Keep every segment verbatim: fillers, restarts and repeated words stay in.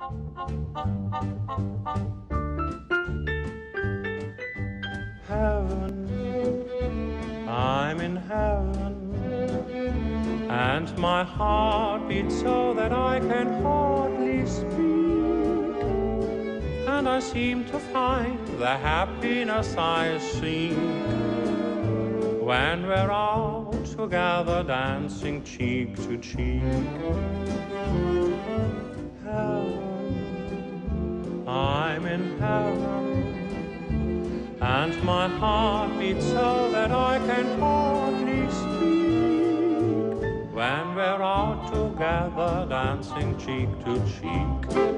Heaven, I'm in heaven, and my heart beats so that I can hardly speak, and I seem to find the happiness I seek when we're all together dancing cheek to cheek. Heaven, I'm in heaven, and my heart beats so that I can hardly speak when we're all together dancing cheek to cheek.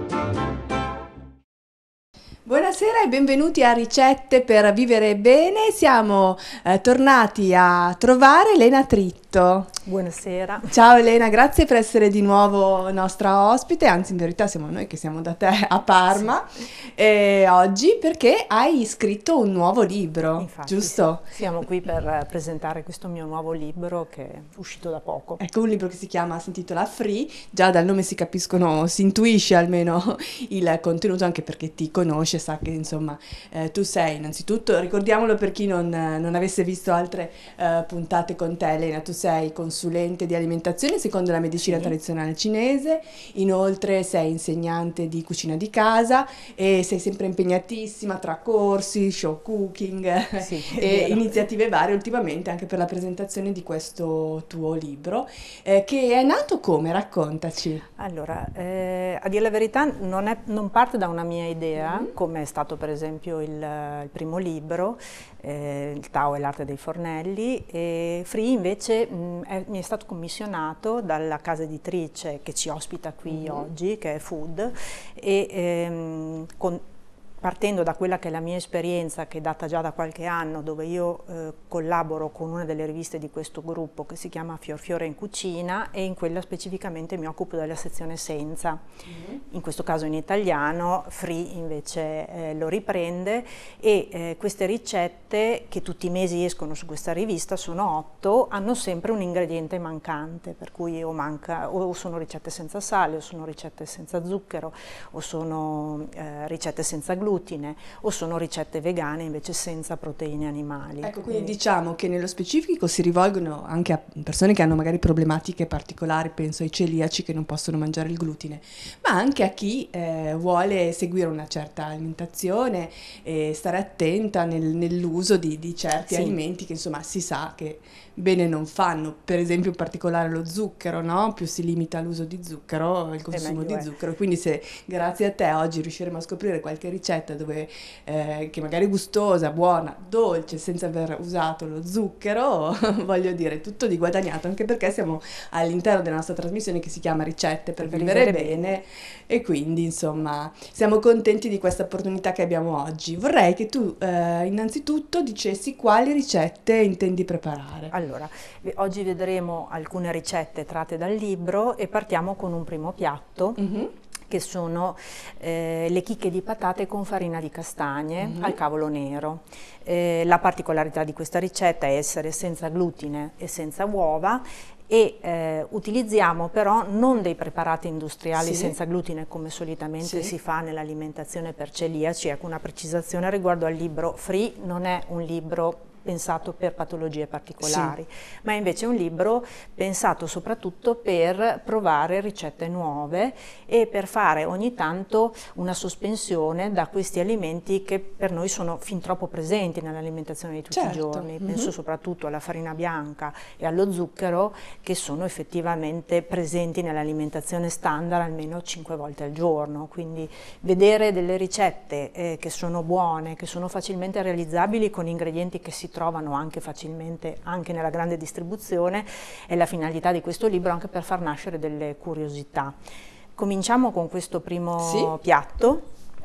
Buonasera e benvenuti a Ricette per vivere bene. Siamo eh, tornati a trovare Elena Tritto. Buonasera. Ciao Elena, grazie per essere di nuovo nostra ospite, anzi in verità siamo noi che siamo da te a Parma, sì. E oggi perché hai scritto un nuovo libro, infatti, giusto? Sì. Siamo qui per presentare questo mio nuovo libro che è uscito da poco. Ecco, un libro che si chiama, si intitola Free, già dal nome si capiscono, si intuisce almeno il contenuto, anche perché ti conosce, sa che insomma eh, tu sei innanzitutto, ricordiamolo per chi non, non avesse visto altre eh, puntate con te Elena, tu sei consulente di alimentazione secondo la medicina sì. tradizionale cinese, inoltre sei insegnante di cucina di casa e sei sempre impegnatissima tra corsi, show cooking sì, e iniziative varie ultimamente anche per la presentazione di questo tuo libro eh, che è nato come? Raccontaci. Allora, eh, a dire la verità non, è, non parte da una mia idea, mm-hmm. come è stato per esempio il, il primo libro, eh, il Tao e l'arte dei fornelli, e Free invece mh, è, mi è stato commissionato dalla casa editrice che ci ospita qui mm-hmm. oggi, che è Food, e ehm, con, partendo da quella che è la mia esperienza, che è data già da qualche anno, dove io eh, collaboro con una delle riviste di questo gruppo che si chiama Fior Fiore in Cucina, e in quella specificamente mi occupo della sezione senza, mm-hmm. in questo caso in italiano. Free invece eh, lo riprende, e eh, queste ricette che tutti i mesi escono su questa rivista, sono otto, hanno sempre un ingrediente mancante, per cui o, manca, o sono ricette senza sale, o sono ricette senza zucchero, o sono eh, ricette senza glutine, o sono ricette vegane invece senza proteine animali. Ecco, quindi e... diciamo che nello specifico si rivolgono anche a persone che hanno magari problematiche particolari, penso ai celiaci che non possono mangiare il glutine, ma anche a chi eh, vuole seguire una certa alimentazione e stare attenta nel, nell'uso di, di certi sì. alimenti che insomma si sa che bene non fanno, per esempio in particolare lo zucchero, no? Più si limita l'uso di zucchero, il consumo di è. zucchero, quindi se grazie a te oggi riusciremo a scoprire qualche ricetta dove eh, che magari è gustosa, buona, dolce, senza aver usato lo zucchero, voglio dire, tutto di guadagnato, anche perché siamo all'interno della nostra trasmissione che si chiama Ricette per, per vivere, vivere bene, bene e quindi insomma siamo contenti di questa opportunità che abbiamo oggi. Vorrei che tu eh, innanzitutto dicessi quali ricette intendi preparare. Allora, oggi vedremo alcune ricette tratte dal libro e partiamo con un primo piatto, mm-hmm. che sono eh, le chicche di patate con farina di castagne mm-hmm. al cavolo nero. Eh, la particolarità di questa ricetta è essere senza glutine e senza uova, e eh, utilizziamo però non dei preparati industriali sì. senza glutine come solitamente sì. si fa nell'alimentazione per celiaci. Ecco, una precisazione riguardo al libro. Free non è un libro pensato per patologie particolari, sì. ma è invece un libro pensato soprattutto per provare ricette nuove e per fare ogni tanto una sospensione da questi alimenti che per noi sono fin troppo presenti nell'alimentazione di tutti certo. i giorni. Penso mm-hmm. soprattutto alla farina bianca e allo zucchero, che sono effettivamente presenti nell'alimentazione standard almeno cinque volte al giorno. Quindi vedere delle ricette eh, che sono buone, che sono facilmente realizzabili con ingredienti che si trovano anche facilmente anche nella grande distribuzione, è la finalità di questo libro, anche per far nascere delle curiosità. Cominciamo con questo primo sì. piatto.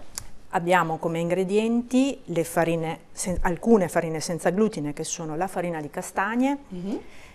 Abbiamo come ingredienti le farine, sen- alcune farine senza glutine, che sono la farina di castagne, mm-hmm.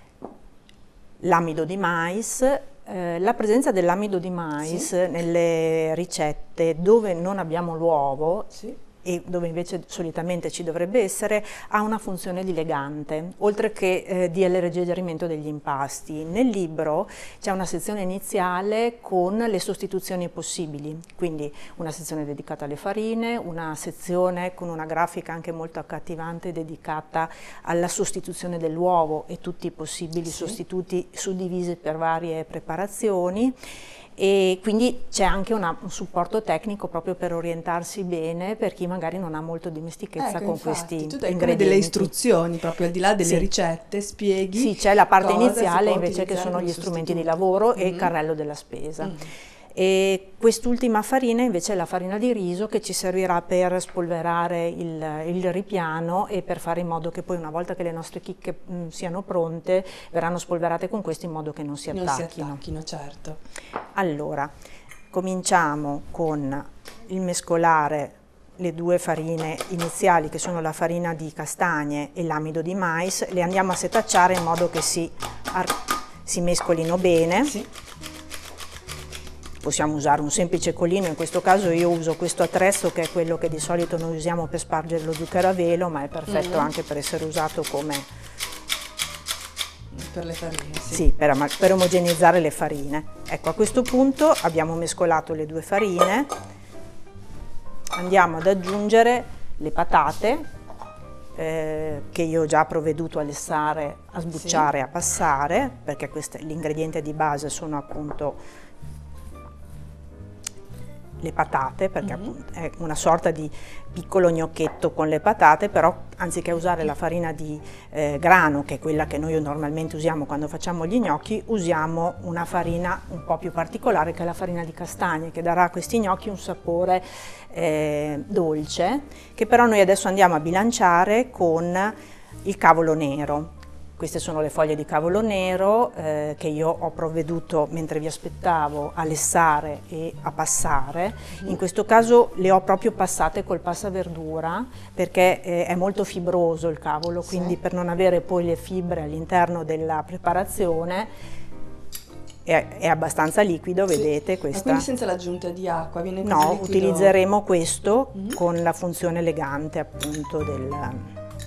l'amido di mais. Eh, la presenza dell'amido di mais sì. nelle ricette dove non abbiamo l'uovo sì. e dove invece solitamente ci dovrebbe essere, ha una funzione di legante, oltre che eh, di alleggerimento degli impasti. Nel libro c'è una sezione iniziale con le sostituzioni possibili, quindi una sezione dedicata alle farine, una sezione con una grafica anche molto accattivante dedicata alla sostituzione dell'uovo e tutti i possibili sì. sostituti suddivisi per varie preparazioni. E quindi c'è anche una, un supporto tecnico proprio per orientarsi bene per chi magari non ha molto dimestichezza ecco, con infatti, questi tu dai ingredienti. delle istruzioni proprio al di là delle sì. ricette, spieghi. Sì, c'è la parte cosa iniziale invece che sono gli strumenti di lavoro mm-hmm. e il carrello della spesa. Mm-hmm. E quest'ultima farina invece è la farina di riso che ci servirà per spolverare il, il ripiano e per fare in modo che poi una volta che le nostre chicche mh, siano pronte verranno spolverate con questo in modo che non si attacchino. Non si attacchino, certo. Allora, cominciamo con il mescolare le due farine iniziali che sono la farina di castagne e l'amido di mais, le andiamo a setacciare in modo che si, si mescolino bene. Sì. Possiamo usare un semplice colino, in questo caso io uso questo attrezzo che è quello che di solito noi usiamo per spargere lo zucchero a velo, ma è perfetto mm. anche per essere usato come... Per le farine, sì. Sì, per, per omogenizzare le farine. Ecco, a questo punto abbiamo mescolato le due farine, andiamo ad aggiungere le patate, eh, che io ho già provveduto a lessare, a sbucciare, sì. a passare, perché l'ingrediente di base sono appunto le patate, perché mm-hmm. appunto è una sorta di piccolo gnocchetto con le patate, però anziché usare la farina di eh, grano, che è quella che noi normalmente usiamo quando facciamo gli gnocchi, usiamo una farina un po' più particolare che è la farina di castagne, che darà a questi gnocchi un sapore eh, dolce, che però noi adesso andiamo a bilanciare con il cavolo nero. Queste sono le foglie di cavolo nero eh, che io ho provveduto mentre vi aspettavo a lessare e a passare. In questo caso le ho proprio passate col passaverdura perché eh, è molto fibroso il cavolo, quindi sì. per non avere poi le fibre all'interno della preparazione è, è abbastanza liquido, sì. vedete questa. Ma quindi senza l'aggiunta di acqua? Viene così no, liquido? Utilizzeremo questo mm-hmm. con la funzione elegante appunto del...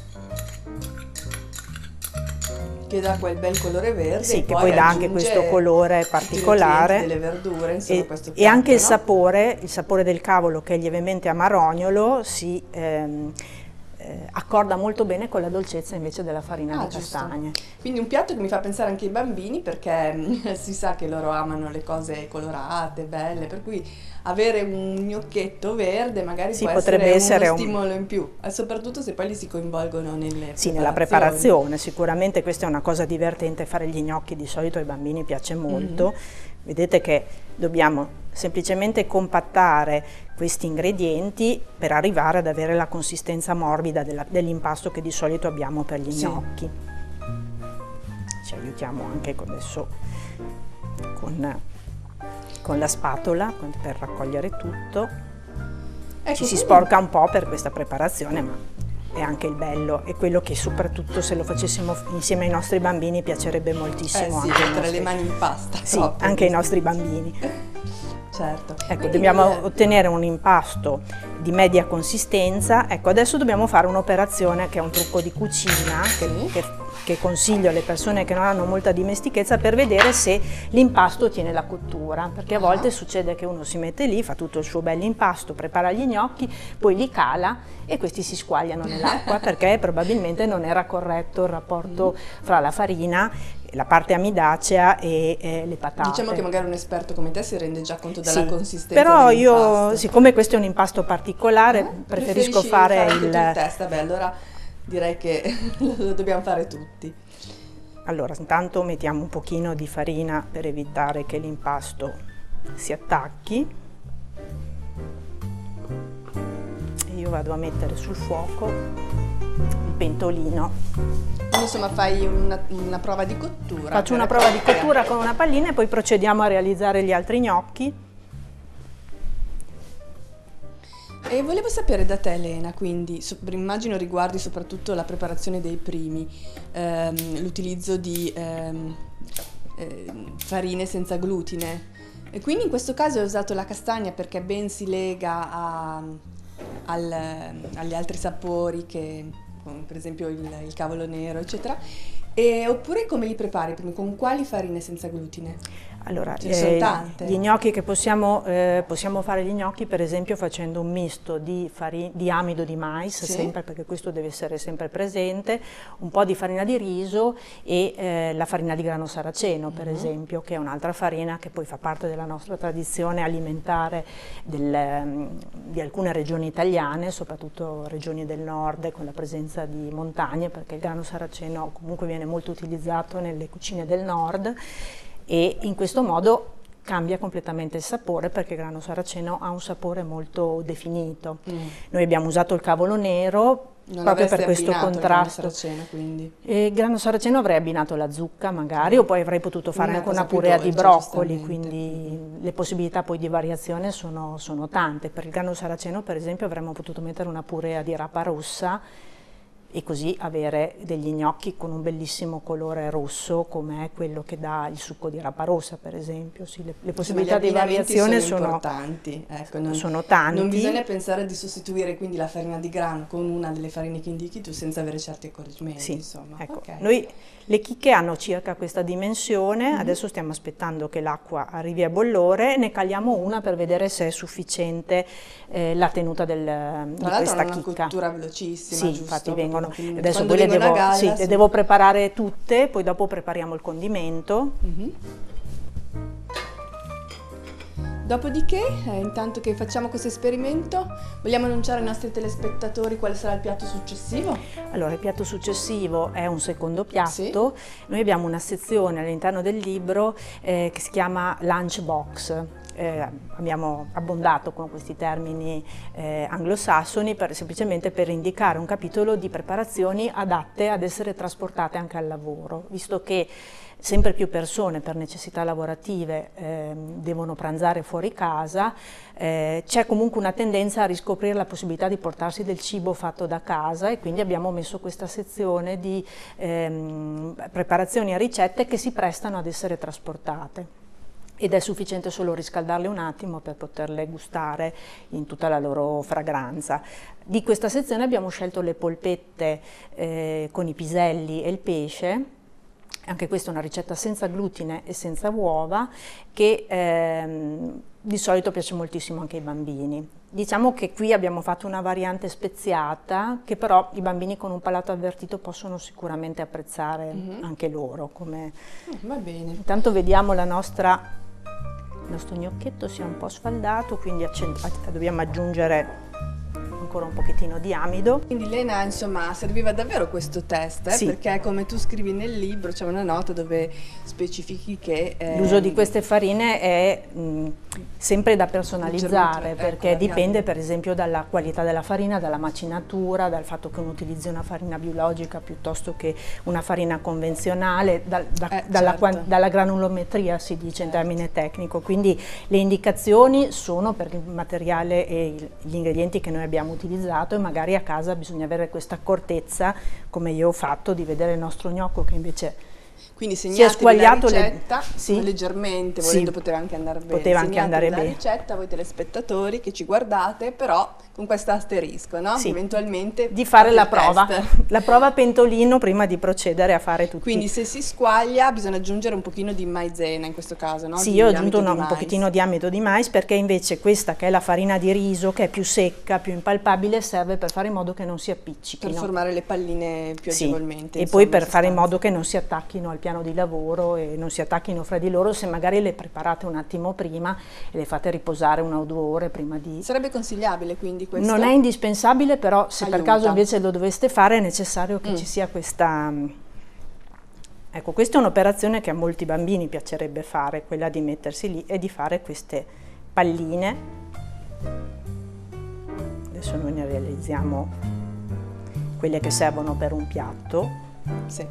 che dà quel bel colore verde sì, e che poi, poi dà anche questo colore particolare delle verdure, insomma, e, questo piatto, e anche il no? sapore, il sapore del cavolo che è lievemente amarognolo si ehm, eh, accorda molto bene con la dolcezza invece della farina ah, di castagne. Quindi un piatto che mi fa pensare anche ai bambini perché si sa che loro amano le cose colorate, belle, per cui avere un gnocchietto verde magari sì, può potrebbe essere, essere uno stimolo in più, e soprattutto se poi li si coinvolgono nelle sì, nella preparazione. Sicuramente questa è una cosa divertente, fare gli gnocchi di solito ai bambini piace molto. Mm-hmm. Vedete che dobbiamo semplicemente compattare questi ingredienti per arrivare ad avere la consistenza morbida dell'impasto che di solito abbiamo per gli sì. gnocchi. Ci aiutiamo anche adesso con con la spatola per raccogliere tutto. Ecco, ci si sporca un po' per questa preparazione, ma è anche il bello, è quello che soprattutto se lo facessimo insieme ai nostri bambini piacerebbe moltissimo. Eh sì, anche mettere nostri... le mani in pasta. Sì, proprio, anche ai nostri bambini. Certo. Ecco, dobbiamo il... ottenere un impasto di media consistenza. Ecco, adesso dobbiamo fare un'operazione che è un trucco di cucina, che, sì. che, che consiglio alle persone che non hanno molta dimestichezza per vedere se l'impasto tiene la cottura, perché a volte ah. succede che uno si mette lì, fa tutto il suo bell'impasto, prepara gli gnocchi, poi li cala e questi si squagliano nell'acqua perché probabilmente non era corretto il rapporto mm. fra la farina, la parte amidacea e eh, le patate. Diciamo che magari un esperto come te si rende già conto della sì, consistenza però io, siccome questo è un impasto particolare, eh? preferisco fare, fare il... il test. Beh, allora direi che lo dobbiamo fare tutti. Allora, intanto mettiamo un pochino di farina per evitare che l'impasto si attacchi. E io vado a mettere sul fuoco il pentolino. Quindi insomma fai una, una prova di cottura. Faccio una prova di cottura con una pallina e poi procediamo a realizzare gli altri gnocchi. E volevo sapere da te, Elena, quindi so, immagino riguardi soprattutto la preparazione dei primi, ehm, l'utilizzo di ehm, eh, farine senza glutine. E quindi in questo caso hai usato la castagna perché ben si lega a, al, agli altri sapori, che, per esempio il, il cavolo nero, eccetera. E, oppure come li prepari? Con quali farine senza glutine? Allora, Ce ne sono eh, tante. Gli gnocchi che possiamo, eh, possiamo fare gli gnocchi per esempio facendo un misto di, fari, di amido di mais, sì. sempre, perché questo deve essere sempre presente, un po' di farina di riso e eh, la farina di grano saraceno per mm-hmm. esempio, che è un'altra farina che poi fa parte della nostra tradizione alimentare del, di alcune regioni italiane, soprattutto regioni del nord con la presenza di montagne, perché il grano saraceno comunque viene molto utilizzato nelle cucine del nord, e in questo modo cambia completamente il sapore, perché il grano saraceno ha un sapore molto definito. Mm. Noi abbiamo usato il cavolo nero non proprio per questo contrasto. Il grano saraceno, quindi. E il grano saraceno avrei abbinato la zucca magari, mm. o poi avrei potuto fare una anche una purea dolce, di broccoli, quindi le possibilità poi di variazione sono, sono tante. Per il grano saraceno per esempio avremmo potuto mettere una purea di rapa rossa e così avere degli gnocchi con un bellissimo colore rosso, come è quello che dà il succo di rapa rossa per esempio. Sì, le, le possibilità di variazione sono, sono importanti, ecco, non, sono tanti. Non bisogna pensare di sostituire quindi la farina di grano con una delle farine che indichi tu senza avere certi accorgimenti. Sì, insomma. Ecco, okay. Noi le chicche hanno circa questa dimensione, mm-hmm. adesso stiamo aspettando che l'acqua arrivi a bollore, ne caliamo una per vedere se è sufficiente eh, la tenuta del, di questa chicca. È una cottura velocissima, sì, giusto? infatti vengono, Quindi, adesso poi le devo, galla, sì, sì. le devo preparare tutte, poi dopo prepariamo il condimento. Mm-hmm. Dopodiché, eh, intanto che facciamo questo esperimento, vogliamo annunciare ai nostri telespettatori quale sarà il piatto successivo? Allora, il piatto successivo è un secondo piatto. Sì. Noi abbiamo una sezione all'interno del libro eh, che si chiama Lunchbox. Eh, abbiamo abbondato con questi termini eh, anglosassoni per, semplicemente per indicare un capitolo di preparazioni adatte ad essere trasportate anche al lavoro, visto che sempre più persone per necessità lavorative eh, devono pranzare fuori casa, eh, c'è comunque una tendenza a riscoprire la possibilità di portarsi del cibo fatto da casa, e quindi abbiamo messo questa sezione di ehm, preparazioni e ricette che si prestano ad essere trasportate. Ed è sufficiente solo riscaldarle un attimo per poterle gustare in tutta la loro fragranza. Di questa sezione abbiamo scelto le polpette eh, con i piselli e il pesce. Anche questa è una ricetta senza glutine e senza uova, che ehm, di solito piace moltissimo anche ai bambini. Diciamo che qui abbiamo fatto una variante speziata, che però i bambini con un palato avvertito possono sicuramente apprezzare mm-hmm. anche loro. Come... Va bene. Intanto vediamo la nostra, il nostro gnocchetto si è un po' sfaldato, quindi dobbiamo aggiungere ancora un pochettino di amido. Quindi Lena, insomma, serviva davvero questo test, eh? Sì. Perché come tu scrivi nel libro c'è una nota dove specifichi che eh, l'uso di queste farine è mh, sempre da personalizzare, perché ecco, dipende per esempio dalla qualità della farina, dalla macinatura, dal fatto che uno utilizzi una farina biologica piuttosto che una farina convenzionale, da, da, eh, dalla, certo. dalla granulometria si dice in certo. termine tecnico, quindi le indicazioni sono per il materiale e il, gli ingredienti che noi abbiamo utilizzato, e magari a casa bisogna avere questa accortezza, come io ho fatto, di vedere il nostro gnocco che invece quindi si è squagliato la ricetta, le... sì. leggermente, volendo sì. poteva anche andare bene. Poteva anche andare la bene. ricetta, voi telespettatori che ci guardate, però con questo asterisco, no? Sì. Eventualmente di fare la test. prova, la prova pentolino prima di procedere a fare tutti. Quindi se si squaglia bisogna aggiungere un pochino di maizena in questo caso, no? Sì, di io ho aggiunto una, un un pochettino di amido di mais, perché invece questa, che è la farina di riso, che è più secca, più impalpabile, serve per fare in modo che non si appiccichino. Per formare le palline più sì. agevolmente. E insomma, poi per fare in modo che non si attacchino al piano di lavoro e non si attacchino fra di loro, se magari le preparate un attimo prima e le fate riposare una o due ore prima di... Sarebbe consigliabile quindi questo? Non è indispensabile, però se Aiuta. per caso invece lo doveste fare è necessario che mm. ci sia questa... Ecco, questa è un'operazione che a molti bambini piacerebbe fare, quella di mettersi lì e di fare queste palline. Adesso noi ne realizziamo quelle che servono per un piatto. Sì.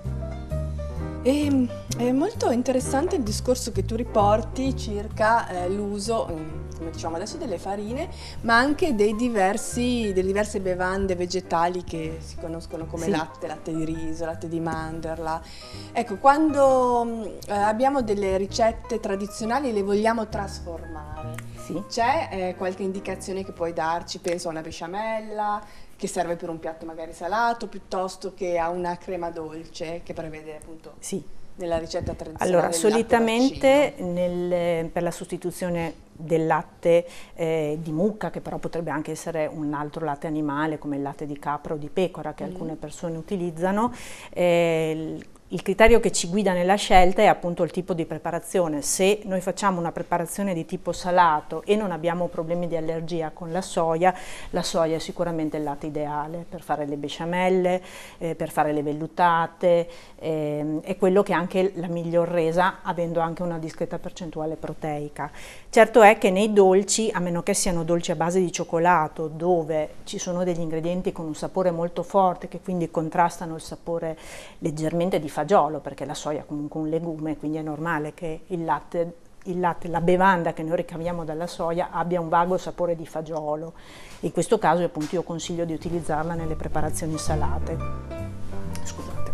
E, è molto interessante il discorso che tu riporti circa eh, l'uso, come diciamo adesso, delle farine, ma anche dei diversi, delle diverse bevande vegetali che si conoscono come sì. latte, latte di riso, latte di mandorla. Ecco, quando eh, abbiamo delle ricette tradizionali e le vogliamo trasformare, Sì. C'è eh, qualche indicazione che puoi darci? Penso a una besciamella che serve per un piatto magari salato, piuttosto che a una crema dolce che prevede appunto Sì. nella ricetta tradizionale Allora, del solitamente nel, per la sostituzione del latte eh, di mucca, che però potrebbe anche essere un altro latte animale come il latte di capra o di pecora che mm. alcune persone utilizzano, eh, il criterio che ci guida nella scelta è appunto il tipo di preparazione. Se noi facciamo una preparazione di tipo salato e non abbiamo problemi di allergia con la soia, la soia è sicuramente il latte ideale per fare le besciamelle, eh, per fare le vellutate, eh, è quello che ha anche la miglior resa, avendo anche una discreta percentuale proteica. Certo è che nei dolci, a meno che siano dolci a base di cioccolato, dove ci sono degli ingredienti con un sapore molto forte, che quindi contrastano il sapore leggermente di fagiolo, perché la soia è comunque un legume, quindi è normale che il latte, il latte, la bevanda che noi ricaviamo dalla soia abbia un vago sapore di fagiolo. In questo caso appunto io consiglio di utilizzarla nelle preparazioni salate. Scusate.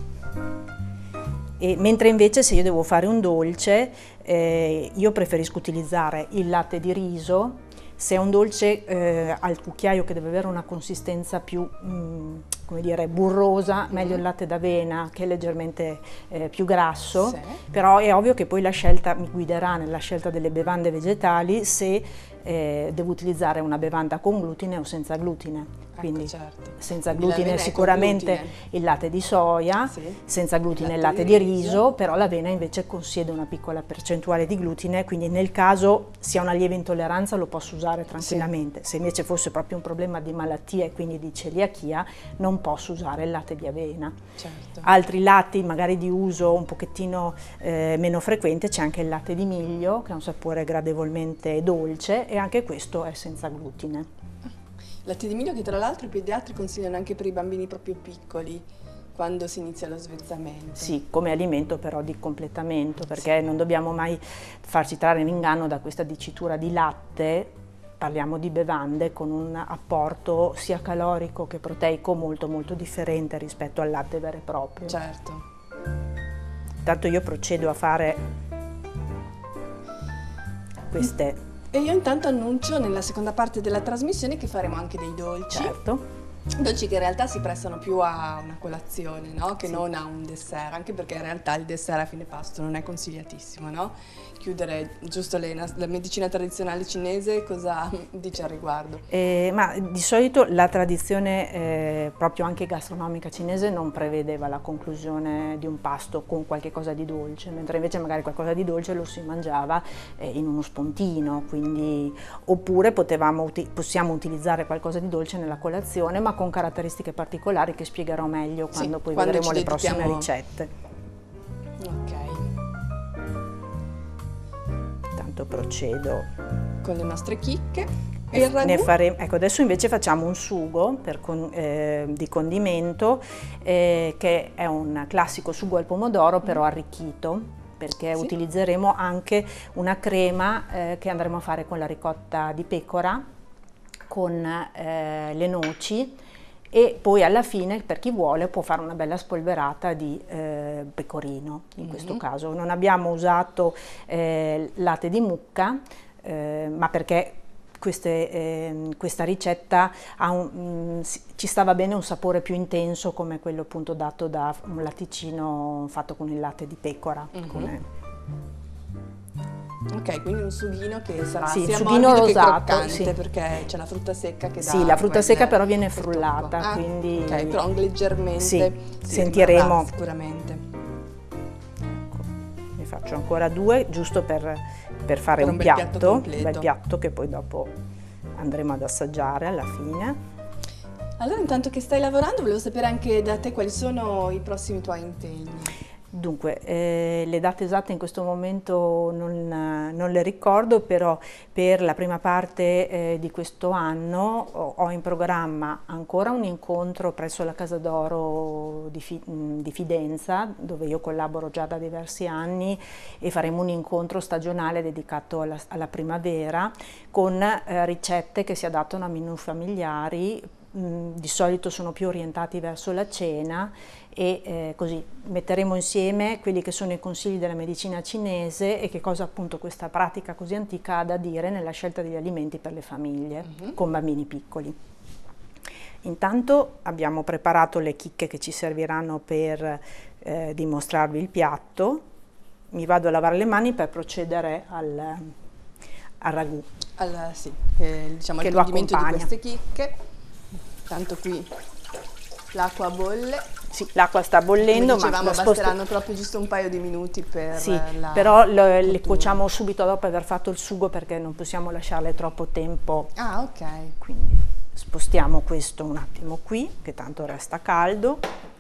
E, mentre invece se io devo fare un dolce, eh, io preferisco utilizzare il latte di riso. Se è un dolce eh, al cucchiaio che deve avere una consistenza più, mh, come dire, burrosa, mm. meglio il latte d'avena che è leggermente eh, più grasso, sì. Però è ovvio che poi la scelta mi guiderà nella scelta delle bevande vegetali se eh, devo utilizzare una bevanda con glutine o senza glutine. Quindi ecco, certo. senza glutine sicuramente glutine. Il latte di soia, sì. senza glutine il latte, il latte di riso, riso, però l'avena invece possiede una piccola percentuale di glutine, quindi nel caso sia una lieve intolleranza lo posso usare tranquillamente. Sì. Se invece fosse proprio un problema di malattia e quindi di celiachia, non posso usare il latte di avena. Certo. Altri latti magari di uso un pochettino eh, meno frequente, c'è anche il latte di miglio che ha un sapore gradevolmente dolce e anche questo è senza glutine. Latte di miglio che tra l'altro i pediatri consigliano anche per i bambini proprio piccoli quando si inizia lo svezzamento. Sì, come alimento però di completamento, perché sì. non dobbiamo mai farci trarre in inganno da questa dicitura di latte. Parliamo di bevande con un apporto sia calorico che proteico molto molto differente rispetto al latte vero e proprio. Certo. Intanto io procedo a fare queste... E io intanto annuncio nella seconda parte della trasmissione che faremo anche dei dolci. Certo. Dolci che in realtà si prestano più a una colazione, no? Che sì. non a un dessert, anche perché in realtà il dessert a fine pasto non è consigliatissimo, no? Chiudere giusto le, la medicina tradizionale cinese, cosa dice al riguardo? Eh, ma di solito la tradizione eh, proprio anche gastronomica cinese non prevedeva la conclusione di un pasto con qualche cosa di dolce, mentre invece magari qualcosa di dolce lo si mangiava eh, in uno spuntino, quindi oppure potevamo, possiamo utilizzare qualcosa di dolce nella colazione, ma con caratteristiche particolari che spiegherò meglio quando sì, poi quando vedremo le dedichiamo... prossime ricette. Ok. Intanto procedo con le nostre chicche. E il ragù? Ne faremo, ecco, adesso invece facciamo un sugo per con, eh, di condimento eh, che è un classico sugo al pomodoro però arricchito, perché sì. utilizzeremo anche una crema eh, che andremo a fare con la ricotta di pecora, con eh, le noci e poi alla fine per chi vuole può fare una bella spolverata di eh, pecorino in mm-hmm. questo caso. Non abbiamo usato eh, latte di mucca eh, ma perché queste, eh, questa ricetta ha un, mh, ci stava bene un sapore più intenso come quello appunto dato da un latticino fatto con il latte di pecora. Mm-hmm. come... Ok, quindi un sughino che sarà sì, sia sughino morbido rosato, che croccante, sì. perché c'è la frutta secca che dà. Sì, la frutta quel, secca però viene frullata, ah, quindi... Ok, però leggermente sì, si sentiremo... sicuramente. Ecco, ne faccio ancora due, giusto per, per fare per un, un bel piatto, piatto un bel piatto che poi dopo andremo ad assaggiare alla fine. Allora, intanto che stai lavorando, volevo sapere anche da te quali sono i prossimi tuoi impegni. Dunque, eh, le date esatte in questo momento non, non le ricordo, però per la prima parte eh, di questo anno ho, ho in programma ancora un incontro presso la Casa d'Oro di, Fi, di Fidenza, dove io collaboro già da diversi anni, e faremo un incontro stagionale dedicato alla, alla primavera con eh, ricette che si adattano a menù familiari mh, di solito sono più orientati verso la cena, e eh, così metteremo insieme quelli che sono i consigli della medicina cinese e che cosa appunto questa pratica così antica ha da dire nella scelta degli alimenti per le famiglie uh-huh. con bambini piccoli. Intanto abbiamo preparato le chicche che ci serviranno per eh, dimostrarvi il piatto. Mi vado a lavare le mani per procedere al, al ragù. Allora, sì, eh, diciamo che il lo condimento accompagna. di queste chicche. Tanto qui l'acqua bolle. Sì, l'acqua sta bollendo, Come dicevamo, ma basteranno proprio giusto un paio di minuti per sì, la però le, le cuociamo subito dopo aver fatto il sugo, perché non possiamo lasciarle troppo tempo. Ah, ok. Quindi spostiamo questo un attimo qui, che tanto resta caldo,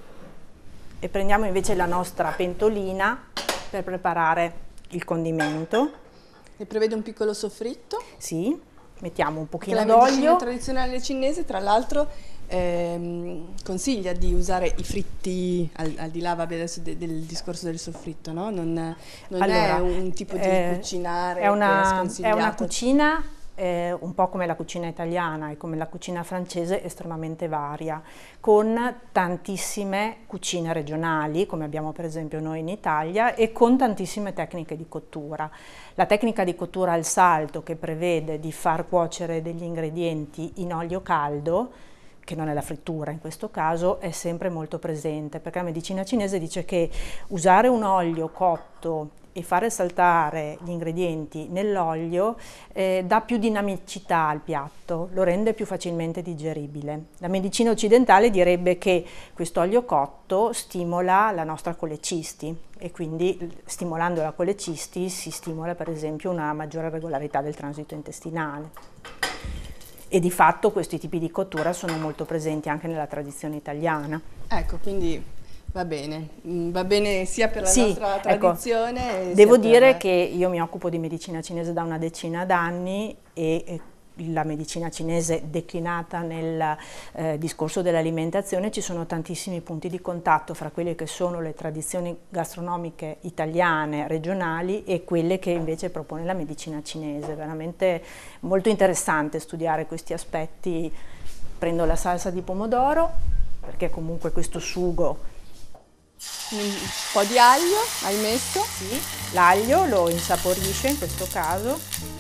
e prendiamo invece la nostra pentolina per preparare il condimento. E prevede un piccolo soffritto? Sì, mettiamo un pochino d'olio. La medicina d'olio. tradizionale cinese, tra l'altro, ehm, consiglia di usare i fritti, al, al di là vabbè, adesso de, del discorso del soffritto, no? Non, non allora, è un tipo di eh, cucinare è una, che è è sconsigliato. una cucina eh, un po' come la cucina italiana e come la cucina francese, estremamente varia, con tantissime cucine regionali, come abbiamo per esempio noi in Italia, e con tantissime tecniche di cottura. La tecnica di cottura al salto, che prevede di far cuocere degli ingredienti in olio caldo, che non è la frittura in questo caso, è sempre molto presente, perché la medicina cinese dice che usare un olio cotto e fare saltare gli ingredienti nell'olio eh, dà più dinamicità al piatto, lo rende più facilmente digeribile. La medicina occidentale direbbe che questo olio cotto stimola la nostra colecisti, e quindi stimolando la colecisti si stimola per esempio una maggiore regolarità del transito intestinale. E di fatto questi tipi di cottura sono molto presenti anche nella tradizione italiana. Ecco, quindi va bene, va bene sia per la sì, nostra tradizione. Ecco, devo dire per... che io mi occupo di medicina cinese da una decina d'anni, e, e la medicina cinese declinata nel eh, discorso dell'alimentazione, ci sono tantissimi punti di contatto fra quelle che sono le tradizioni gastronomiche italiane, regionali, e quelle che invece propone la medicina cinese. Veramente molto interessante studiare questi aspetti. Prendo la salsa di pomodoro, perché comunque questo sugo... Un po' di aglio hai messo? Sì, l'aglio lo insaporisce in questo caso.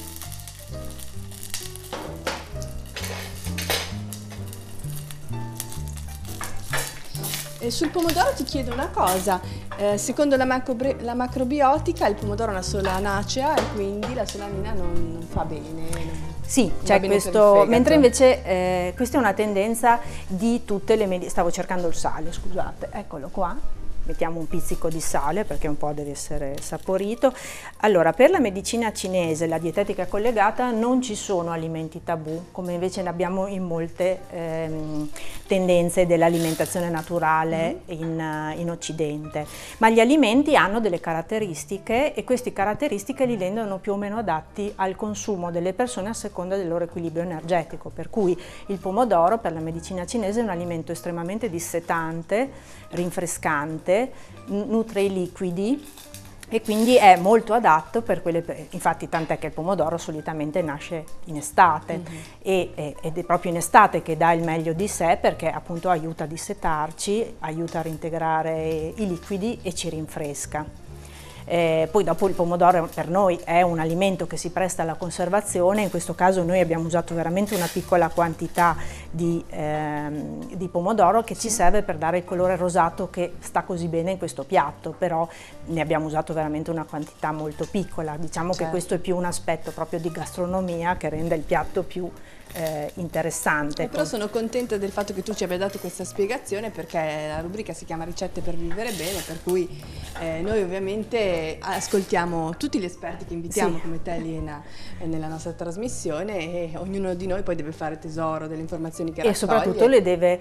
E sul pomodoro ti chiedo una cosa, eh, secondo la, macrobre- la macrobiotica il pomodoro è una sola nacea e quindi la solanina non, non fa bene. Non... Sì, c'è questo, mentre invece eh, questa è una tendenza di tutte le medicine. Stavo cercando il sale, scusate, eccolo qua. Mettiamo un pizzico di sale perché un po' deve essere saporito. Allora, per la medicina cinese, la dietetica collegata, non ci sono alimenti tabù, come invece ne abbiamo in molte ehm, tendenze dell'alimentazione naturale mm. in, in Occidente. Ma gli alimenti hanno delle caratteristiche, e queste caratteristiche li rendono più o meno adatti al consumo delle persone a seconda del loro equilibrio energetico. Per cui il pomodoro per la medicina cinese è un alimento estremamente dissetante, rinfrescante, nutre i liquidi, e quindi è molto adatto per quelle, infatti tant'è che il pomodoro solitamente nasce in estate mm-hmm. e, ed è proprio in estate che dà il meglio di sé, perché appunto aiuta a dissetarci, aiuta a reintegrare i liquidi e ci rinfresca. Eh, poi dopo il pomodoro per noi è un alimento che si presta alla conservazione, in questo caso noi abbiamo usato veramente una piccola quantità di, ehm, di pomodoro che ci serve per dare il colore rosato che sta così bene in questo piatto, però ne abbiamo usato veramente una quantità molto piccola. Diciamo certo. che questo è più un aspetto proprio di gastronomia che rende il piatto più Eh, interessante. Eh, però sono contenta del fatto che tu ci abbia dato questa spiegazione, perché la rubrica si chiama Ricette per vivere bene, per cui eh, noi ovviamente ascoltiamo tutti gli esperti che invitiamo, sì. come te Elena, nella nostra trasmissione, e ognuno di noi poi deve fare tesoro delle informazioni che e raccoglie. E soprattutto le deve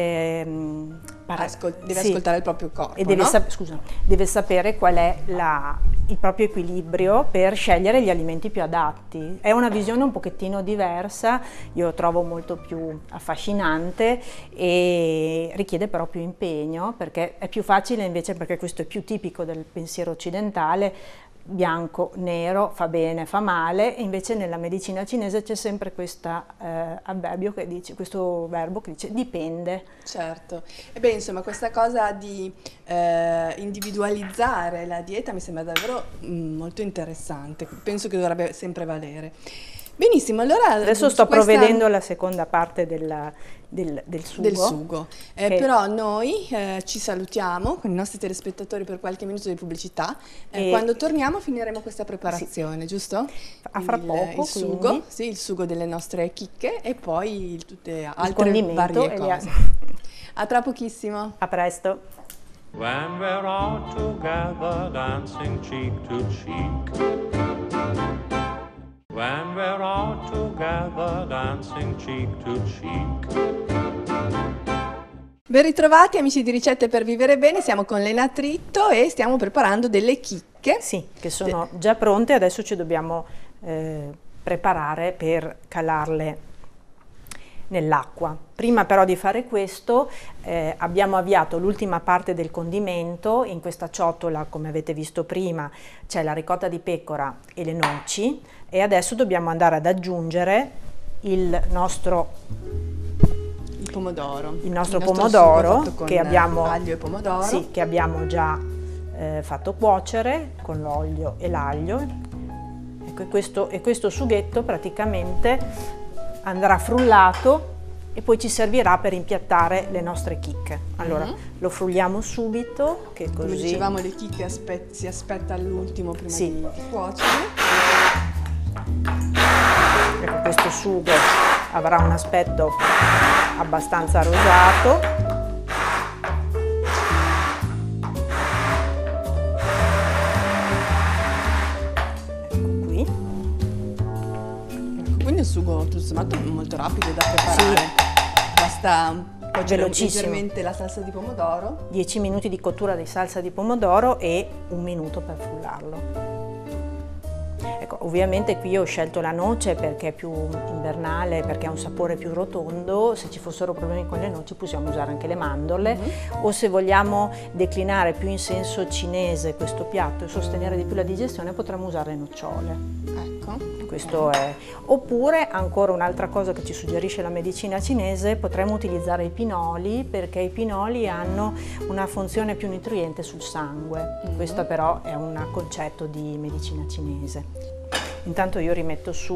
ehm, Ascol- deve sì. ascoltare il proprio corpo, e deve, no? sap- scusa, deve sapere qual è la, il proprio equilibrio per scegliere gli alimenti più adatti. È una visione un pochettino diversa io trovo molto più affascinante e richiede però più impegno, perché è più facile invece, perché questo è più tipico del pensiero occidentale, bianco, nero, fa bene, fa male, e invece nella medicina cinese c'è sempre questo eh, avverbio che dice, questo verbo che dice dipende. Certo, e beh, insomma, questa cosa di eh, individualizzare la dieta mi sembra davvero mm, molto interessante, penso che dovrebbe sempre valere. Benissimo, allora adesso sto questa... provvedendo alla seconda parte del, del, del sugo. Del sugo. Eh, che... Però noi eh, ci salutiamo con i nostri telespettatori per qualche minuto di pubblicità. Eh, e... Quando torniamo finiremo questa preparazione, sì. giusto? A fra il, poco. Il sugo, quindi... sì, il sugo delle nostre chicche e poi tutte il altre varie cose. A tra pochissimo. A presto. When we're all together dancing cheek to cheek. When we're all together dancing cheek to cheek. Ben ritrovati amici di Ricette per Vivere Bene, siamo con Lena Tritto e stiamo preparando delle chicche. Sì, che sono già pronte, adesso ci dobbiamo eh, preparare per calarle nell'acqua. Prima però di fare questo eh, abbiamo avviato l'ultima parte del condimento. In questa ciotola, come avete visto prima, c'è la ricotta di pecora e le noci, e adesso dobbiamo andare ad aggiungere il nostro il pomodoro, il nostro il pomodoro che abbiamo, aglio e pomodoro. Sì, che abbiamo già eh, fatto cuocere con l'olio e l'aglio. Ecco, e questo, e questo sughetto praticamente andrà frullato e poi ci servirà per impiattare le nostre chicche. Allora, uh-huh. lo frulliamo subito, che così... Come dicevamo, le chicche aspe- si aspetta all'ultimo prima sì. di cuocere. Ecco, questo sugo avrà un aspetto abbastanza rosato. Ecco qui. Quindi il sugo tutto sommato è molto rapido da preparare, sì. Basta cuocere leggermente la salsa di pomodoro. dieci minuti di cottura di salsa di pomodoro e un minuto per frullarlo. Ecco, ovviamente qui ho scelto la noce perché è più invernale, perché ha un sapore più rotondo. Se ci fossero problemi con le noci possiamo usare anche le mandorle, mm-hmm. o se vogliamo declinare più in senso cinese questo piatto e sostenere di più la digestione potremmo usare le nocciole. Ecco. Questo è. Oppure, ancora un'altra cosa che ci suggerisce la medicina cinese, potremmo utilizzare i pinoli, perché i pinoli hanno una funzione più nutriente sul sangue. Mm-hmm. Questo però è un concetto di medicina cinese. Intanto io rimetto su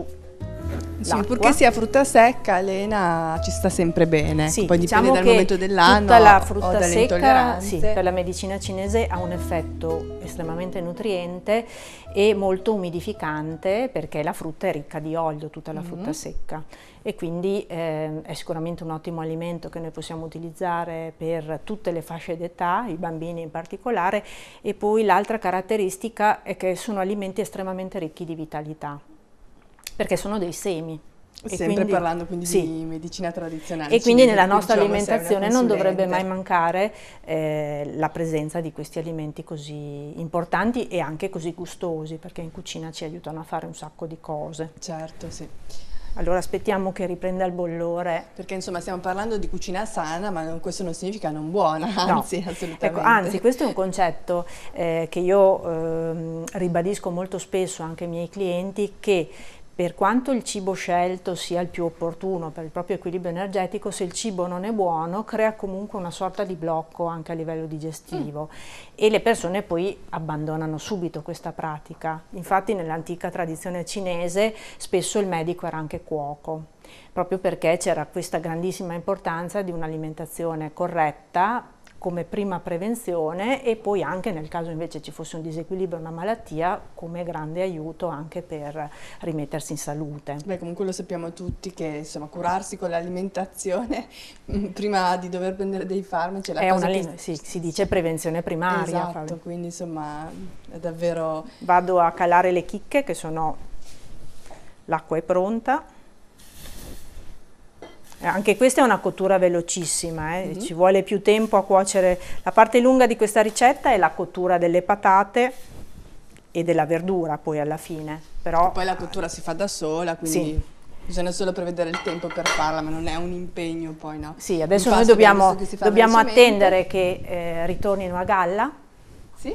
sì, purché sia frutta secca, Lena, ci sta sempre bene. Sì, poi diciamo dipende dal momento dell'anno. Tutta la frutta o dalle secca, intolleranze. Sì, per la medicina cinese ha un effetto estremamente nutriente e molto umidificante, perché la frutta è ricca di olio, tutta la frutta mm-hmm. secca, e quindi eh, è sicuramente un ottimo alimento che noi possiamo utilizzare per tutte le fasce d'età, i bambini in particolare. E poi l'altra caratteristica è che sono alimenti estremamente ricchi di vitalità, perché sono dei semi. Sempre quindi, parlando quindi sì. di medicina tradizionale. E quindi cinese, nella nostra diciamo, alimentazione non dovrebbe mai mancare eh, la presenza di questi alimenti così importanti e anche così gustosi, perché in cucina ci aiutano a fare un sacco di cose. Certo, sì. Allora aspettiamo che riprenda il bollore. Perché insomma stiamo parlando di cucina sana, ma non, questo non significa non buona, anzi no. assolutamente. Ecco, anzi, questo è un concetto eh, che io eh, ribadisco molto spesso anche ai miei clienti, che per quanto il cibo scelto sia il più opportuno per il proprio equilibrio energetico, se il cibo non è buono crea comunque una sorta di blocco anche a livello digestivo mm. e le persone poi abbandonano subito questa pratica. Infatti nell'antica tradizione cinese spesso il medico era anche cuoco, proprio perché c'era questa grandissima importanza di un'alimentazione corretta come prima prevenzione, e poi anche nel caso invece ci fosse un disequilibrio, una malattia, come grande aiuto anche per rimettersi in salute. Beh, comunque lo sappiamo tutti che insomma curarsi con l'alimentazione prima di dover prendere dei farmaci è la è cosa una che... sì, si dice prevenzione primaria. Esatto, Fabio. Quindi insomma è davvero... Vado a calare le chicche, che sono... l'acqua è pronta. Anche questa è una cottura velocissima, eh? Mm-hmm. Ci vuole più tempo a cuocere. La parte lunga di questa ricetta è la cottura delle patate e della verdura poi alla fine. Però, e poi la cottura si fa da sola, quindi... Sì. Bisogna solo prevedere il tempo per farla, ma non è un impegno poi, no? Sì, adesso Un noi pasto dobbiamo, che si fa dobbiamo velocemente. attendere che eh, ritornino a galla. Sì?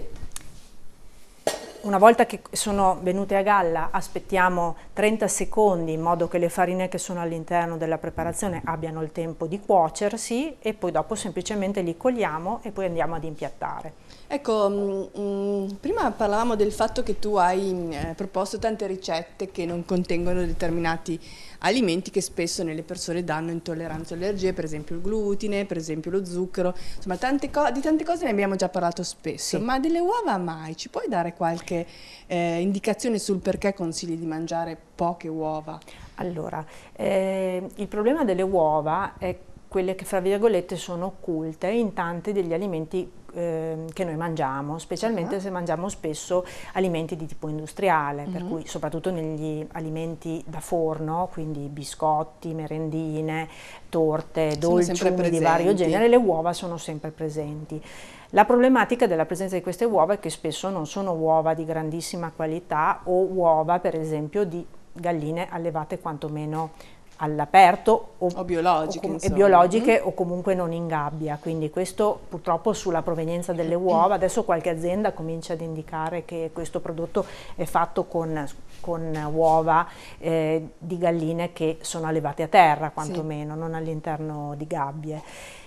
Una volta che sono venute a galla aspettiamo trenta secondi in modo che le farine che sono all'interno della preparazione abbiano il tempo di cuocersi e poi dopo semplicemente li cogliamo e poi andiamo ad impiattare. Ecco, mh, mh, prima parlavamo del fatto che tu hai eh, proposto tante ricette che non contengono determinati alimenti che spesso nelle persone danno intolleranza o allergie, per esempio il glutine, per esempio lo zucchero, insomma tante co- di tante cose ne abbiamo già parlato spesso, Sì. ma delle uova mai? Ci puoi dare qualche eh, indicazione sul perché consigli di mangiare poche uova? Allora, eh, il problema delle uova è quelle che fra virgolette sono occulte in tanti degli alimenti eh, che noi mangiamo, specialmente uh-huh. se mangiamo spesso alimenti di tipo industriale, uh-huh. per cui soprattutto negli alimenti da forno, quindi biscotti, merendine, torte, dolciumi di vario genere, le uova sono sempre presenti. La problematica della presenza di queste uova è che spesso non sono uova di grandissima qualità o uova per esempio di galline allevate quantomeno all'aperto o, o biologiche, o, com- e biologiche mm. o comunque non in gabbia, quindi questo purtroppo sulla provenienza delle uova, adesso qualche azienda comincia ad indicare che questo prodotto è fatto con, con uova eh, di galline che sono allevate a terra quantomeno, sì. non all'interno di gabbie.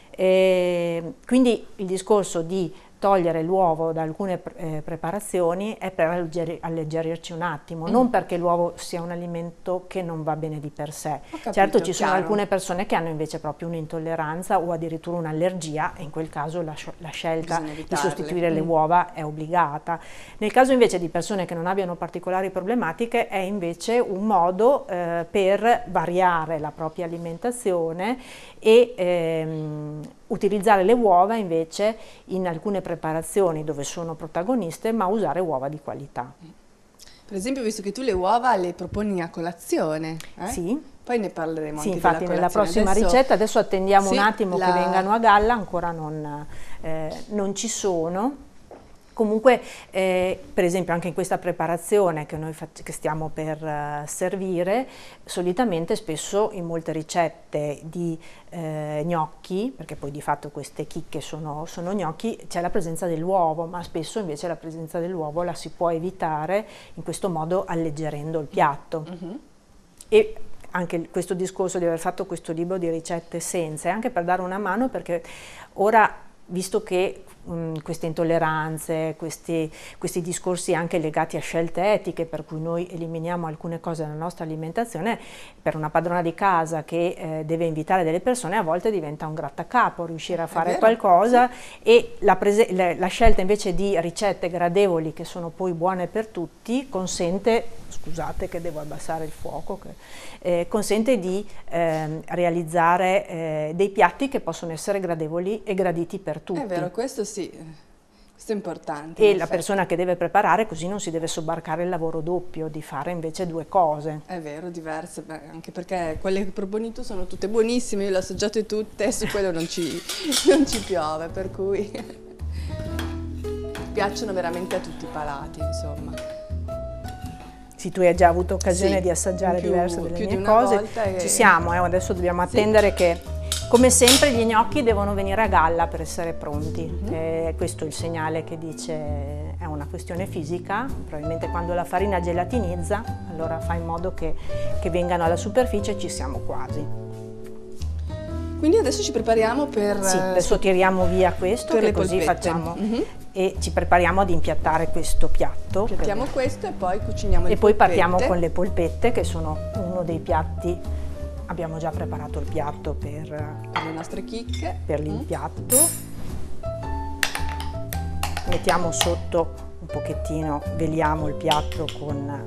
E quindi il discorso di togliere l'uovo da alcune eh, preparazioni è per allegger- alleggerirci un attimo, mm. non perché l'uovo sia un alimento che non va bene di per sé. Capito, certo ci sono chiaro. alcune persone che hanno invece proprio un'intolleranza o addirittura un'allergia e in quel caso la, la scelta di sostituire mm. le uova è obbligata. Nel caso invece di persone che non abbiano particolari problematiche è invece un modo eh, per variare la propria alimentazione e ehm, utilizzare le uova invece in alcune preparazioni dove sono protagoniste, ma usare uova di qualità. Per esempio, visto che tu le uova le proponi a colazione, eh? Sì. Poi ne parleremo sì, anche infatti della nella prossima adesso, ricetta, adesso attendiamo sì, un attimo la... che vengano a galla, ancora non, eh, non ci sono. Comunque, eh, per esempio, anche in questa preparazione che noi che stiamo per uh, servire, solitamente spesso in molte ricette di eh, gnocchi, perché poi di fatto queste chicche sono, sono gnocchi, c'è la presenza dell'uovo, ma spesso invece la presenza dell'uovo la si può evitare in questo modo alleggerendo il piatto. Mm-hmm. E anche questo discorso di aver fatto questo libro di ricette senza, è anche per dare una mano, perché ora, visto che um, queste intolleranze, questi, questi discorsi anche legati a scelte etiche, per cui noi eliminiamo alcune cose dalla nostra alimentazione, per una padrona di casa che eh, deve invitare delle persone a volte diventa un grattacapo riuscire a fare qualcosa, sì. E la, la, la scelta invece di ricette gradevoli che sono poi buone per tutti consente, scusate che devo abbassare il fuoco, che, eh, consente di eh, realizzare eh, dei piatti che possono essere gradevoli e graditi per tutti. È vero, questo sì, questo è importante. E la persona che deve preparare così non si deve sobbarcare il lavoro doppio di fare invece due cose. È vero, diverse, beh, anche perché quelle che proponi tu sono tutte buonissime, io le ho assaggiate tutte e su quello non ci, non ci piove, per cui piacciono veramente a tutti i palati, insomma. Sì, tu hai già avuto occasione sì, di assaggiare più, diverse delle più mie di cose, e... ci siamo, eh, adesso dobbiamo attendere sì. che, come sempre, gli gnocchi devono venire a galla per essere pronti, mm-hmm. eh, questo è il segnale che dice è una questione fisica, probabilmente quando la farina gelatinizza, allora fa in modo che, che vengano alla superficie e ci siamo quasi. Quindi adesso ci prepariamo per... Sì, adesso tiriamo via questo, che così polpette. facciamo... Mm-hmm. E ci prepariamo ad impiattare questo piatto. Piattiamo questo e poi cuciniamo le E poi polpette. partiamo con le polpette, che sono uno dei piatti, abbiamo già preparato il piatto per, per le nostre chicche. Per l'impiatto. Mm. Mettiamo sotto un pochettino, veliamo il piatto con,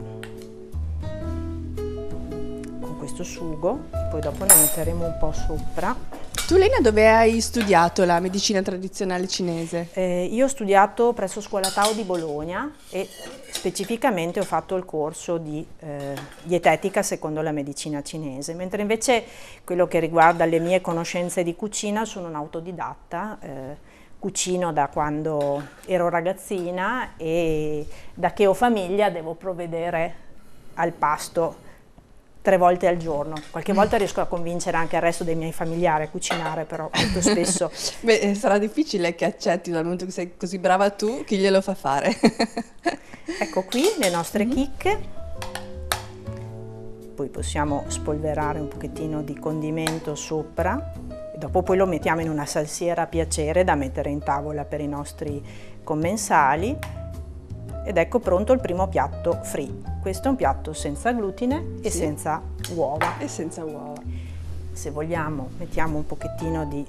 con questo sugo, e poi dopo ne metteremo un po' sopra. Tu, Lena, dove hai studiato la medicina tradizionale cinese? Eh, io ho studiato presso Scuola Tao di Bologna e specificamente ho fatto il corso di eh, dietetica secondo la medicina cinese, mentre invece quello che riguarda le mie conoscenze di cucina sono un autodidatta, eh, cucino da quando ero ragazzina e da che ho famiglia devo provvedere al pasto tre volte al giorno. Qualche volta riesco a convincere anche il resto dei miei familiari a cucinare, però molto spesso... Beh, sarà difficile che accetti dal momento che sei così brava tu, chi glielo fa fare? Ecco qui le nostre mm-hmm. chicche. Poi possiamo spolverare un pochettino di condimento sopra e dopo poi lo mettiamo in una salsiera a piacere da mettere in tavola per i nostri commensali. Ed ecco pronto il primo piatto free. Questo è un piatto senza glutine e sì. senza uova. E senza uova. Se vogliamo mettiamo un pochettino di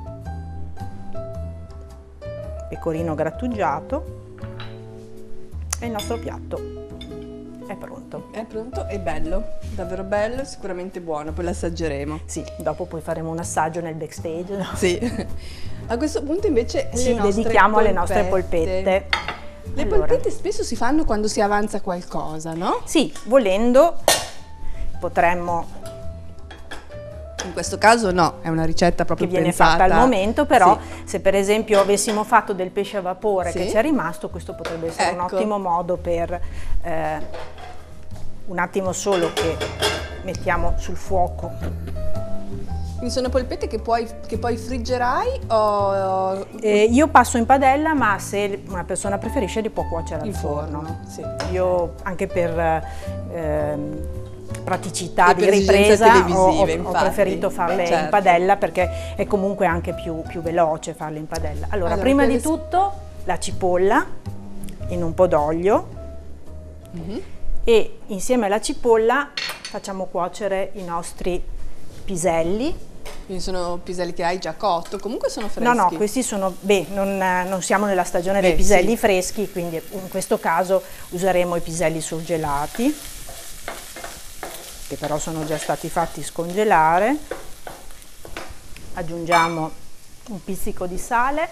pecorino grattugiato e il nostro piatto è pronto. È pronto e bello, davvero bello, sicuramente buono, poi l'assaggeremo. Sì, dopo poi faremo un assaggio nel backstage. No? Sì. A questo punto invece ci dedichiamo alle nostre polpette. Le allora. polpette spesso si fanno quando si avanza qualcosa, no? Sì, volendo potremmo... In questo caso no, è una ricetta proprio che viene pensata. fatta al momento, però sì. se per esempio avessimo fatto del pesce a vapore sì. che ci è rimasto, questo potrebbe essere ecco. un ottimo modo per eh, un attimo solo che mettiamo sul fuoco. Quindi sono polpette che poi, che poi friggerai o... Eh, io passo in padella, ma se una persona preferisce li può cuocere al forno. forno. Sì. Io anche per... Eh, praticità e di ripresa ho, ho, infatti, ho preferito farle certo. in padella perché è comunque anche più, più veloce farle in padella. Allora, allora prima di adesso... tutto la cipolla in un po' d'olio mm-hmm. e insieme alla cipolla facciamo cuocere i nostri piselli. Quindi sono piselli che hai già cotto, comunque sono freschi? No, no, questi sono, beh, non, non siamo nella stagione beh, dei piselli sì. freschi, quindi in questo caso useremo i piselli surgelati, che però sono già stati fatti scongelare. Aggiungiamo un pizzico di sale.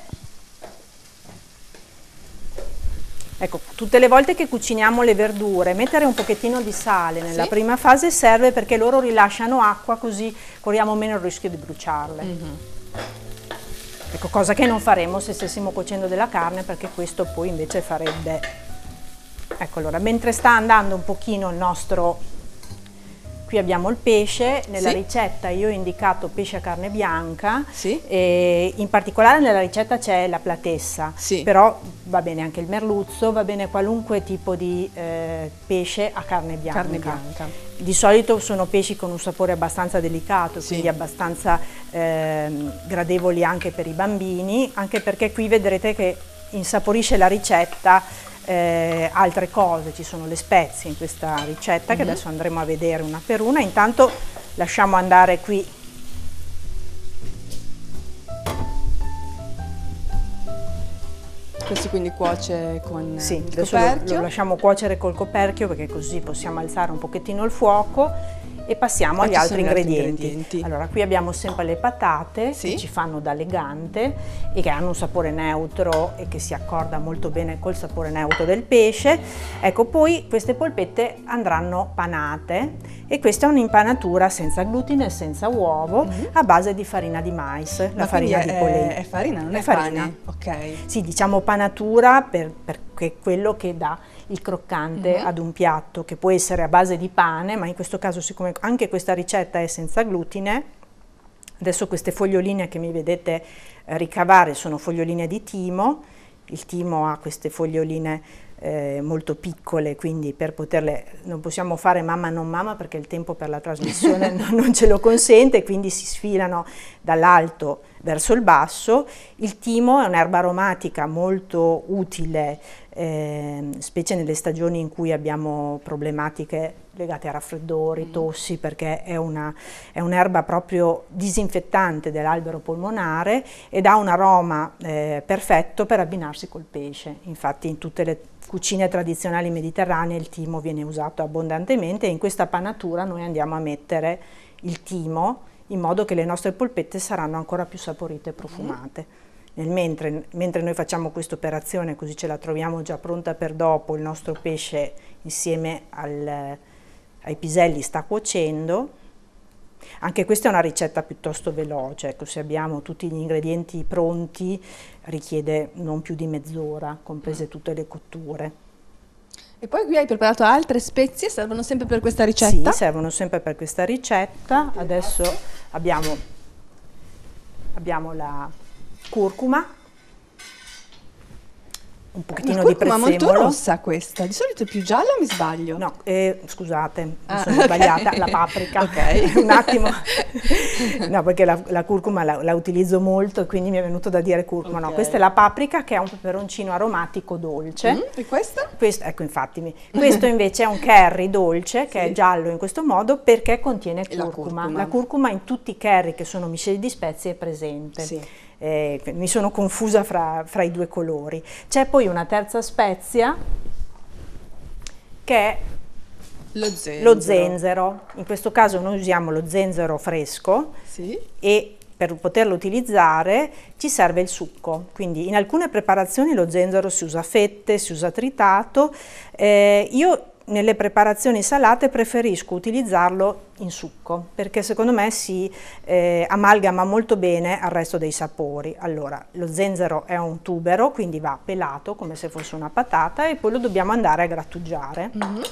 Ecco, tutte le volte che cuciniamo le verdure, mettere un pochettino di sale nella sì. prima fase serve perché loro rilasciano acqua, così corriamo meno il rischio di bruciarle. Mm-hmm. Ecco, cosa che non faremo se stessimo cuocendo della carne, perché questo poi invece farebbe... Ecco, allora, mentre sta andando un pochino il nostro... Qui abbiamo il pesce, nella sì. ricetta io ho indicato pesce a carne bianca, sì. e in particolare nella ricetta c'è la platessa, sì. però va bene anche il merluzzo, va bene qualunque tipo di eh, pesce a carne bianca. carne bianca. Di solito sono pesci con un sapore abbastanza delicato, sì. quindi abbastanza eh, gradevoli anche per i bambini, anche perché qui vedrete che insaporisce la ricetta Eh, altre cose, ci sono le spezie in questa ricetta, mm-hmm. che adesso andremo a vedere una per una. Intanto lasciamo andare qui questo, quindi cuoce con sì, il adesso coperchio. Lo, lo lasciamo cuocere col coperchio, perché così possiamo alzare un pochettino il fuoco e passiamo ah, agli altri ingredienti. altri ingredienti. Allora, qui abbiamo sempre le patate sì. che ci fanno da legante e che hanno un sapore neutro e che si accorda molto bene col sapore neutro del pesce. Ecco, poi queste polpette andranno panate e questa è un'impanatura senza glutine e senza uovo, mm-hmm. a base di farina di mais, Ma la farina è, di polenta. È farina, non è, è farina. Pane? Ok. Sì, diciamo panatura per, perché è quello che dà il croccante mm-hmm. ad un piatto, che può essere a base di pane, ma in questo caso, siccome anche questa ricetta è senza glutine, adesso queste foglioline che mi vedete eh, ricavare sono foglioline di timo. Il timo ha queste foglioline eh, molto piccole, quindi per poterle non possiamo fare mamma non mamma perché il tempo per la trasmissione non, non ce lo consente, quindi si sfilano dall'alto verso il basso. Il timo è un'erba aromatica molto utile, eh, specie nelle stagioni in cui abbiamo problematiche legate a raffreddori, tossi, perché è una è un'erba proprio disinfettante dell'albero polmonare ed ha un aroma eh, perfetto per abbinarsi col pesce. Infatti in tutte le cucine tradizionali mediterranee il timo viene usato abbondantemente e in questa panatura noi andiamo a mettere il timo in modo che le nostre polpette saranno ancora più saporite e profumate. Nel mentre, mentre noi facciamo questa operazione, così ce la troviamo già pronta per dopo, il nostro pesce insieme al, ai piselli sta cuocendo. Anche questa è una ricetta piuttosto veloce, ecco, se abbiamo tutti gli ingredienti pronti richiede non più di mezz'ora, comprese tutte le cotture. E poi qui hai preparato altre spezie, servono sempre per questa ricetta? Sì, servono sempre per questa ricetta. Adesso abbiamo, abbiamo la curcuma, un pochettino di prezzemolo. Ma molto rossa questa, di solito è più gialla o mi sbaglio? No, eh, scusate, mi ah, sono okay. sbagliata, la paprika. Ok. Un attimo. No, perché la, la curcuma la, la utilizzo molto e quindi mi è venuto da dire curcuma. Okay. No, questa è la paprika che è un peperoncino aromatico dolce. Mm, e questa? Questo, ecco, infatti, mi, questo invece è un curry dolce che sì. è giallo in questo modo perché contiene curcuma. La curcuma. La curcuma in tutti i curry che sono misceli di spezie è presente. Sì. Eh, mi sono confusa fra, fra i due colori. C'è poi una terza spezia che è lo zenzero. lo zenzero. In questo caso noi usiamo lo zenzero fresco sì. e per poterlo utilizzare ci serve il succo. Quindi in alcune preparazioni lo zenzero si usa a fette, si usa tritato. Eh, io nelle preparazioni salate preferisco utilizzarlo in succo perché secondo me si eh, amalgama molto bene al resto dei sapori. Allora, lo zenzero è un tubero, quindi va pelato come se fosse una patata e poi lo dobbiamo andare a grattugiare. Mm-hmm.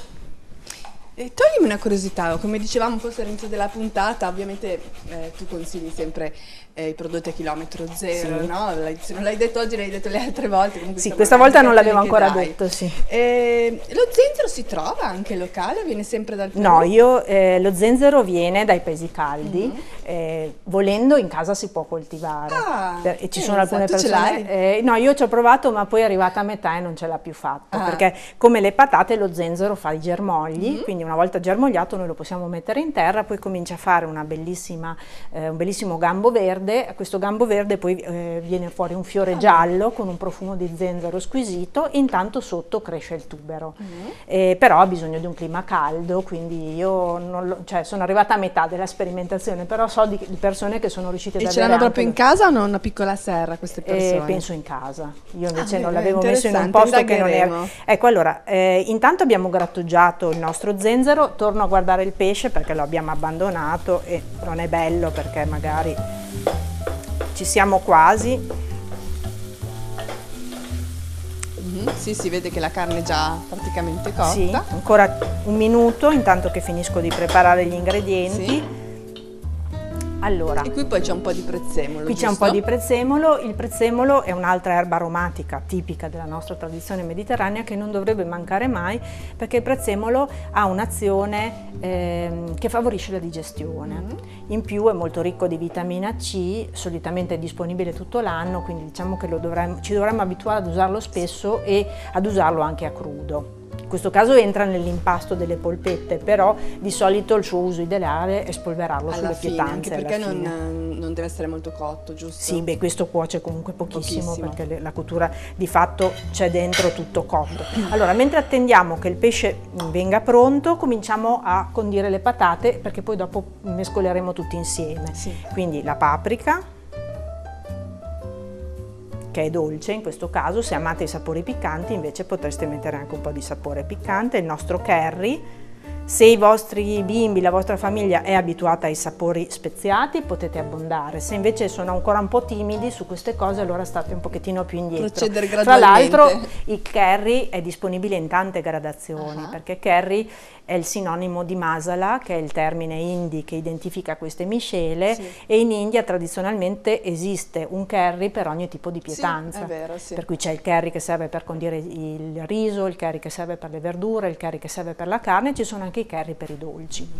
E toglimi una curiosità, come dicevamo forse all'inizio della puntata, ovviamente eh, tu consigli sempre eh, i prodotti a chilometro zero, sì. no? Se non l'hai detto oggi, l'hai detto le altre volte. Sì, questa volta non l'avevo ancora detto, sì. E lo zenzero si trova anche locale o viene sempre dal Perù? No, io, eh, lo zenzero viene dai paesi caldi, mm-hmm. eh, volendo in casa si può coltivare. Ah, per, e ci eh, sono alcune esatto, persone... Eh, no, io ci ho provato ma poi è arrivata a metà e non ce l'ha più fatto, ah. perché come le patate lo zenzero fa i germogli, mm-hmm. quindi una volta germogliato noi lo possiamo mettere in terra, poi comincia a fare una bellissima, eh, un bellissimo gambo verde. A questo gambo verde poi eh, viene fuori un fiore ah, giallo con un profumo di zenzero squisito, intanto sotto cresce il tubero. Mm. Eh, però ha bisogno di un clima caldo, quindi io non lo, cioè, sono arrivata a metà della sperimentazione, però so di, di persone che sono riuscite ad e avere... E ce l'hanno proprio in casa o hanno una piccola serra queste persone? Eh, penso in casa, io invece ah, non l'avevo messo in un posto che non era... Ecco, allora, eh, intanto abbiamo grattugiato il nostro zenzero, torno a guardare il pesce perché lo abbiamo abbandonato e non è bello perché magari ci siamo quasi. Mm-hmm. Sì, si vede che la carne è già praticamente cotta. Sì, ancora un minuto intanto che finisco di preparare gli ingredienti. Sì. Allora, e qui poi c'è un po' di prezzemolo. Qui c'è un po' di prezzemolo. Il prezzemolo è un'altra erba aromatica tipica della nostra tradizione mediterranea che non dovrebbe mancare mai perché il prezzemolo ha un'azione ehm, che favorisce la digestione. Mm-hmm. In più è molto ricco di vitamina C, solitamente è disponibile tutto l'anno, quindi diciamo che lo dovremmo, ci dovremmo abituare ad usarlo spesso e ad usarlo anche a crudo. In questo caso entra nell'impasto delle polpette, però di solito il suo uso ideale è spolverarlo alla sulle fine, pietanze. Anche perché non, non deve essere molto cotto, giusto? Sì, beh, questo cuoce comunque pochissimo, pochissimo. perché le, la cottura di fatto c'è dentro tutto cotto. Allora, mentre attendiamo che il pesce venga pronto, cominciamo a condire le patate perché poi dopo mescoleremo tutti insieme. Sì. Quindi la paprika, che è dolce in questo caso, se amate i sapori piccanti invece potreste mettere anche un po' di sapore piccante, il nostro curry. Se i vostri bimbi, la vostra famiglia è abituata ai sapori speziati potete abbondare, se invece sono ancora un po' timidi su queste cose allora state un pochettino più indietro. Procedere Tra gradualmente. l'altro il curry è disponibile in tante gradazioni, uh-huh. perché curry è il sinonimo di masala, che è il termine hindi che identifica queste miscele, sì. e in India tradizionalmente esiste un curry per ogni tipo di pietanza, sì, è vero, sì. per cui c'è il curry che serve per condire il riso, il curry che serve per le verdure, il curry che serve per la carne, ci sono anche i curry per i dolci.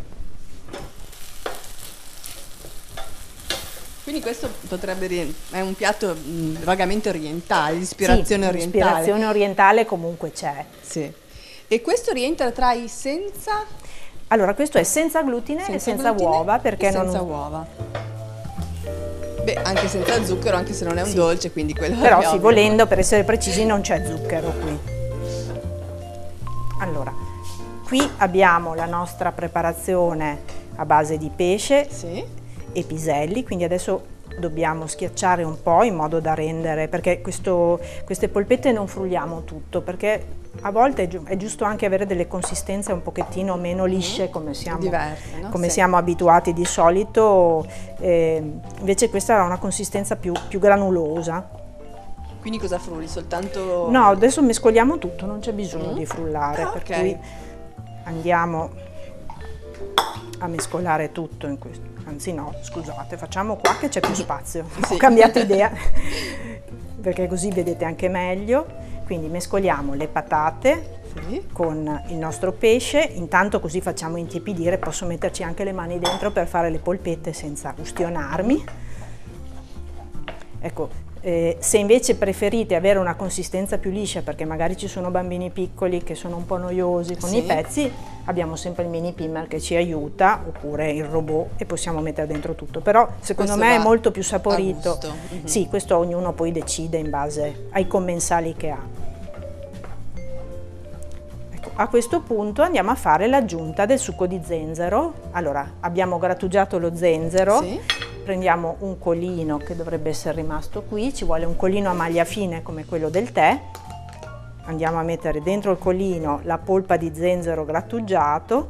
Quindi questo potrebbe è un piatto mh, vagamente orientale, ispirazione sì, orientale. Ispirazione orientale comunque c'è. Sì. E questo rientra tra i senza? Allora, questo è senza glutine senza e senza glutine uova perché e senza non... uova. Beh, anche senza zucchero, anche se non è un sì. dolce, quindi quello però è sì, ovvio. volendo, per essere precisi, non c'è zucchero qui. Allora, qui abbiamo la nostra preparazione a base di pesce sì. e piselli, quindi adesso dobbiamo schiacciare un po' in modo da rendere, perché questo, queste polpette non frulliamo tutto, perché a volte è, gi è giusto anche avere delle consistenze un pochettino meno lisce come siamo, diverse, no? come sì. siamo abituati di solito, eh, invece questa ha una consistenza più, più granulosa. Quindi cosa frulli? Soltanto... No, adesso mescoliamo tutto, non c'è bisogno Mm. di frullare, Ah, per ok. cui andiamo a mescolare tutto in questo. Anzi no, scusate, facciamo qua che c'è più spazio. Sì. Ho cambiato idea, perché così vedete anche meglio. Quindi mescoliamo le patate Sì. con il nostro pesce, intanto così facciamo intiepidire, posso metterci anche le mani dentro per fare le polpette senza ustionarmi. Ecco, eh, se invece preferite avere una consistenza più liscia, perché magari ci sono bambini piccoli che sono un po' noiosi con Sì. i pezzi, abbiamo sempre il mini pimmer che ci aiuta, oppure il robot, e possiamo mettere dentro tutto. Però secondo Questo me è va molto più a saporito. gusto. Mhm. Sì, questo ognuno poi decide in base ai commensali che ha. Ecco, a questo punto andiamo a fare l'aggiunta del succo di zenzero. Allora, abbiamo grattugiato lo zenzero. Sì. Prendiamo un colino che dovrebbe essere rimasto qui, ci vuole un colino a maglia fine come quello del tè. Andiamo a mettere dentro il colino la polpa di zenzero grattugiato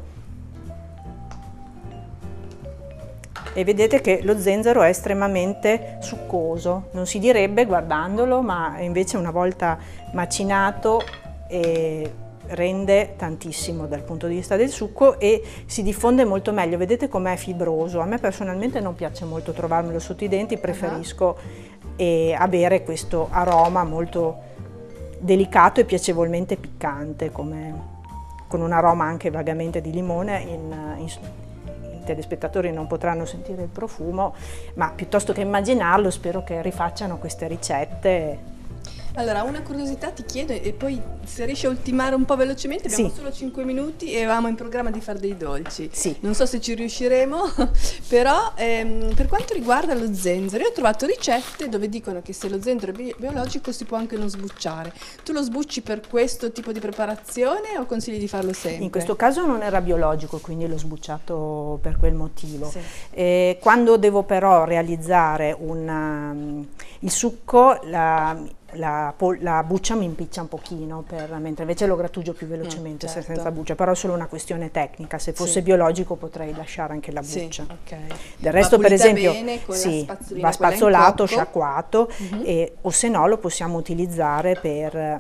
e vedete che lo zenzero è estremamente succoso, non si direbbe guardandolo, ma invece una volta macinato eh, rende tantissimo dal punto di vista del succo e si diffonde molto meglio. Vedete com'è fibroso? A me personalmente non piace molto trovarmelo sotto i denti, preferisco eh, avere questo aroma molto delicato e piacevolmente piccante, come, con un aroma anche vagamente di limone. In, in, i telespettatori non potranno sentire il profumo, ma piuttosto che immaginarlo spero che rifacciano queste ricette. Allora, una curiosità ti chiedo, e poi se riesci a ultimare un po' velocemente, abbiamo Sì. solo cinque minuti e avevamo in programma di fare dei dolci. Sì. Non so se ci riusciremo, però ehm, per quanto riguarda lo zenzero, io ho trovato ricette dove dicono che se lo zenzero è bi- biologico si può anche non sbucciare. Tu lo sbucci per questo tipo di preparazione o consigli di farlo sempre? In questo caso non era biologico, quindi l'ho sbucciato per quel motivo. Sì. Eh, quando devo però realizzare una, il succo, la, la, pol- la buccia mi impiccia un pochino, per, mentre invece lo grattugio più velocemente Mm, se- certo. senza buccia, però è solo una questione tecnica. Se fosse Sì. biologico potrei lasciare anche la Sì, buccia. ok. Del resto, Va per pulita esempio, bene con la sì, spazzolina, va quella in spazzolato, cocco. sciacquato, Mhm. e, o se no lo possiamo utilizzare per...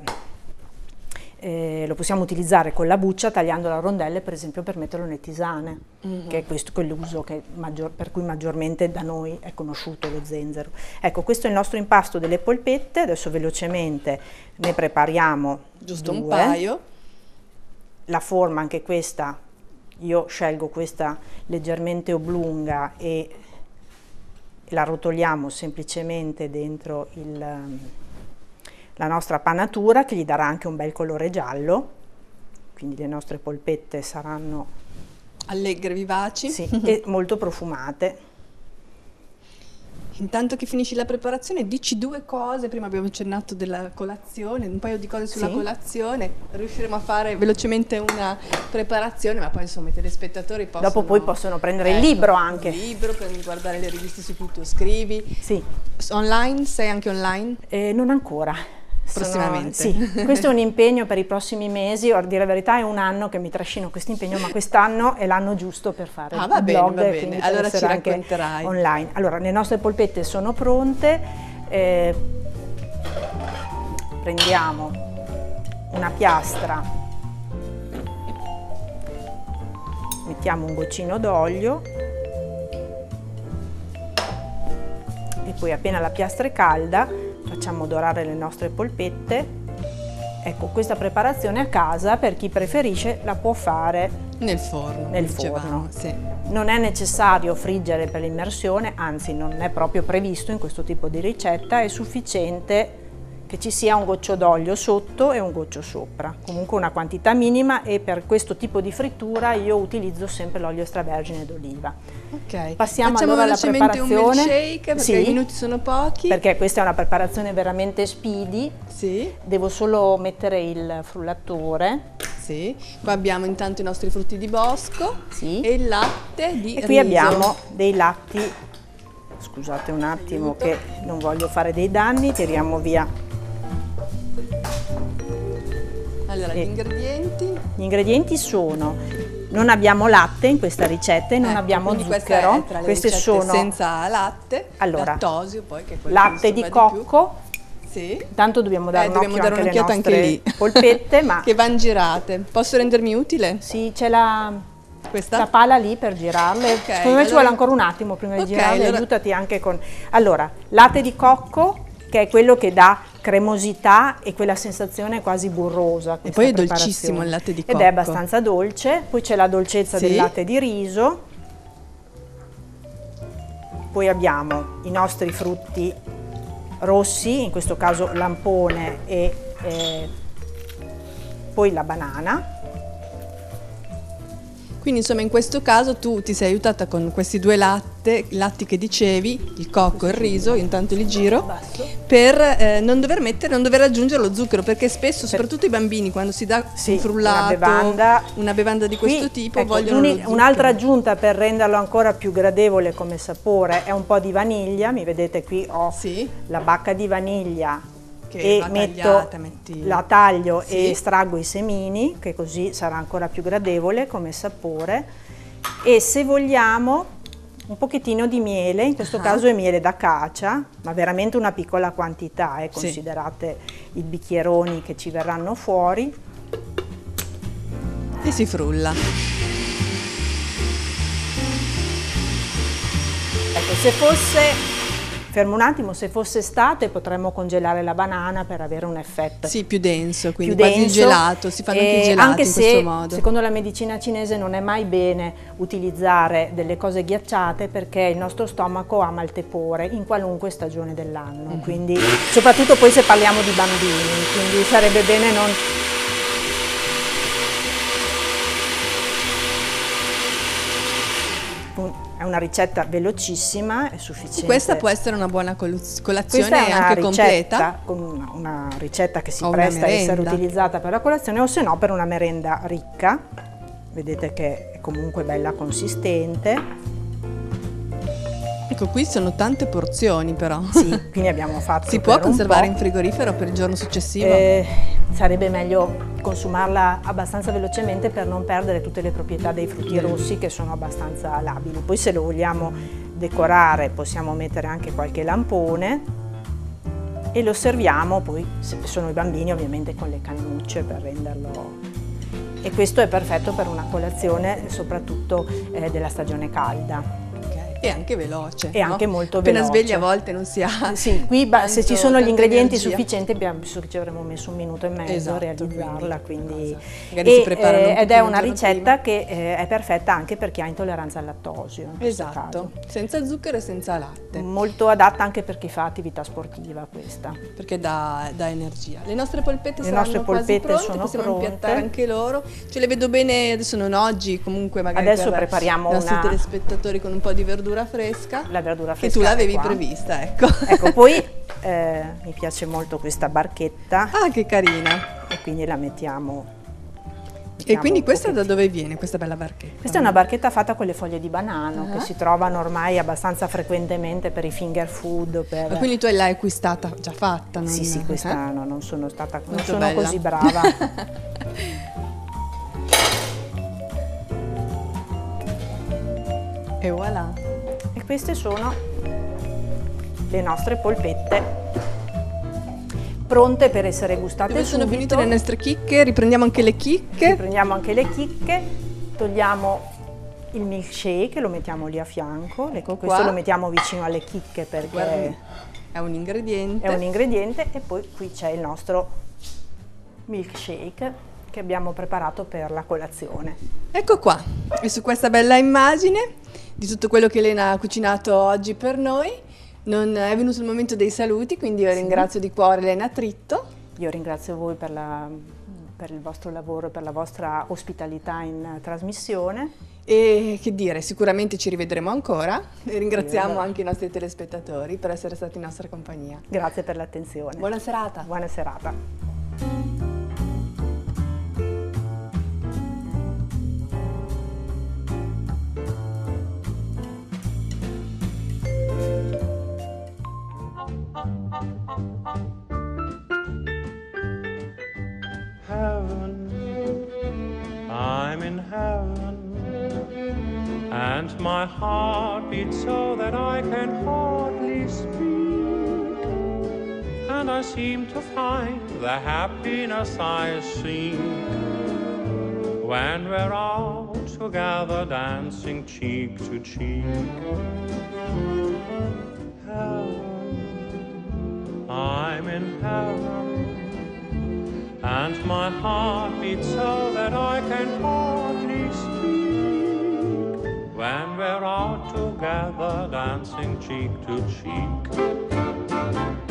Eh, lo possiamo utilizzare con la buccia tagliandola a rondelle, per esempio per metterlo nelle tisane, Mhm. che è questo quell'uso che maggior, per cui maggiormente da noi è conosciuto lo zenzero. Ecco, questo è il nostro impasto delle polpette. Adesso velocemente ne prepariamo Giusto due. un paio. La forma, anche questa, io scelgo questa leggermente oblunga e la rotoliamo semplicemente dentro il, la nostra panatura, che gli darà anche un bel colore giallo, quindi le nostre polpette saranno Allegre, vivaci. sì, e molto profumate. Intanto che finisci la preparazione, dici due cose. Prima abbiamo accennato della colazione, un paio di cose sulla Sì. colazione. Riusciremo a fare velocemente una preparazione, ma poi insomma i telespettatori possono... Dopo poi possono prendere il Ecco, libro anche. Il libro, per guardare le riviste su cui tu scrivi. Sì, Online? Sei anche online? eh, non ancora. Sono- Prossimamente. sì, questo è un impegno per i prossimi mesi. A dire la verità è un anno che mi trascino questo impegno, ma quest'anno è l'anno giusto per fare Ah, il va bene, blog, va bene. quindi per Allora essere ci anche racconterai. online. Allora, le nostre polpette sono pronte. Eh, prendiamo una piastra, mettiamo un goccino d'olio e poi appena la piastra è calda facciamo dorare le nostre polpette. Ecco, questa preparazione a casa, per chi preferisce, la può fare Nel forno. nel dicevamo, forno. Sì. Non è necessario friggere per l'immersione, anzi non è proprio previsto in questo tipo di ricetta, è sufficiente che ci sia un goccio d'olio sotto e un goccio sopra, comunque una quantità minima, e per questo tipo di frittura io utilizzo sempre l'olio extravergine d'oliva. Ok. Passiamo Facciamo allora alla velocemente un preparazione. milkshake perché Sì. i minuti sono pochi. Perché questa è una preparazione veramente speedy, Sì, devo solo mettere il frullatore. sì. Qua abbiamo intanto i nostri frutti di bosco Sì. e il latte di E qui riso. abbiamo dei latti, scusate un attimo che non voglio fare dei danni, tiriamo via. Allora, e- gli ingredienti. Gli ingredienti sono: non abbiamo latte in questa ricetta e non Ecco, abbiamo quindi questa zucchero. è tra le Queste ricette sono senza latte, Allora, lattosio poi che è quello che latte si di va più. cocco, Sì. Tanto dobbiamo dare Eh, un dobbiamo occhio dare anche alle un'occhiata nostre anche lì. polpette, ma Che van girate. Posso rendermi utile? sì, c'è la, Questa? la pala lì per girarle. Ok, Secondo me allora- ci vuole ancora un attimo prima di Ok, girarle, allora- aiutati anche con... Allora, latte di cocco, che è quello che dà cremosità e quella sensazione quasi burrosa. E poi è questa dolcissimo il latte di Ed cocco. è abbastanza dolce, poi c'è la dolcezza Sì. del latte di riso, poi abbiamo i nostri frutti rossi, in questo caso lampone e eh, poi la banana. Quindi insomma in questo caso tu ti sei aiutata con questi due latte, latti che dicevi, il cocco e il riso, io intanto li giro, per eh, non dover mettere, non dover aggiungere lo zucchero, perché spesso, soprattutto i bambini, quando si dà Sì, un frullato, una bevanda, una bevanda di questo Qui, tipo, ecco, vogliono lo l'uni- zucchero. un'altra aggiunta per renderlo ancora più gradevole come sapore è un po' di vaniglia. Mi vedete qui ho Sì. la bacca di vaniglia Che e va metto, tagliata, metti- la taglio Sì. e estraggo i semini, che così sarà ancora più gradevole come sapore. E se vogliamo un pochettino di miele, in questo Ah. caso è miele d'acacia, ma veramente una piccola quantità, eh, Sì. considerate i bicchieroni che ci verranno fuori. E si frulla. Ecco, se fosse, fermo un attimo, se fosse estate potremmo congelare la banana per avere un effetto Sì, più denso, quindi più quasi il denso, gelato, si fanno anche i eh, gelati anche in se, questo modo. secondo la medicina cinese non è mai bene utilizzare delle cose ghiacciate perché il nostro stomaco ama il tepore in qualunque stagione dell'anno, Mm-hmm. quindi soprattutto poi se parliamo di bambini, quindi sarebbe bene non... È una ricetta velocissima, è sufficiente. Questa può essere una buona coluz- colazione Questa è e una anche ricetta, completa. con una, una ricetta che si O una presta a essere merenda. utilizzata per la colazione o se no per una merenda ricca. Vedete che è comunque bella consistente. Ecco, qui sono tante porzioni però. Sì, quindi abbiamo fatto Si può per un conservare po'. in frigorifero per il giorno successivo? Eh, sarebbe meglio consumarla abbastanza velocemente per non perdere tutte le proprietà dei frutti rossi che sono abbastanza labili. Poi se lo vogliamo decorare possiamo mettere anche qualche lampone e lo serviamo poi, se sono i bambini ovviamente, con le cannucce per renderlo... E questo è perfetto per una colazione soprattutto eh, della stagione calda. E anche veloce. E no? anche molto Appena veloce. svegli a volte non si ha. Sì, qui ba- se tanto- ci sono gli tanta ingredienti energia. sufficienti abbiamo visto che ci avremmo messo un minuto e mezzo Esatto, a realizzarla, quindi, quindi magari si E, preparano un eh, ed è pochino una il giorno ricetta che eh, è perfetta anche per chi ha intolleranza al lattosio. in questo Esatto, senza zucchero e senza latte, caso. Molto adatta anche per chi fa attività sportiva questa. perché dà, dà energia. Le nostre polpette Le saranno nostre quasi polpette pronte, sono possiamo pronte. impiattare anche loro. Ce le vedo bene, adesso non oggi, comunque magari Adesso per prepariamo i nostri una- telespettatori con un po' di verdura fresca. La verdura che fresca tu è l'avevi qua. prevista, ecco. Ecco, poi eh, mi piace molto questa barchetta Ah, che carina. e quindi la mettiamo. E mettiamo quindi un questa da pochettino. dove viene, questa bella barchetta? Questa è una barchetta fatta con le foglie di banano Ah. che si trovano ormai abbastanza frequentemente per i finger food. Per... Ma quindi tu l'hai acquistata già fatta? Non... Sì, sì, questa eh? no, non sono stata non Molto sono bella. così brava. E voilà. E queste sono le nostre polpette pronte per essere gustate Dove sono subito. finite le nostre chicche? Riprendiamo anche le chicche. Prendiamo anche le chicche, togliamo il milkshake, lo mettiamo lì a fianco. Ecco Questo qua. lo mettiamo vicino alle chicche perché Guardi, è un ingrediente. è un ingrediente. E poi qui c'è il nostro milkshake che abbiamo preparato per la colazione. Ecco qua, e su questa bella immagine di tutto quello che Elena ha cucinato oggi per noi, non è venuto il momento dei saluti, quindi io ringrazio di cuore Elena Tritto. Io ringrazio voi per, la, per il vostro lavoro, per la vostra ospitalità in trasmissione. E che dire, sicuramente ci rivedremo ancora e ringraziamo Sì, anche i nostri telespettatori per essere stati in nostra compagnia. Grazie per l'attenzione. Buona serata. Buona serata. Heaven, I'm in heaven, and my heart beats so that I can hardly speak. And and I seem to find the happiness I seek when we're out together dancing cheek to cheek. Heaven, I'm in heaven, and my heart beats so that I can hardly speak when we're out together dancing cheek to cheek.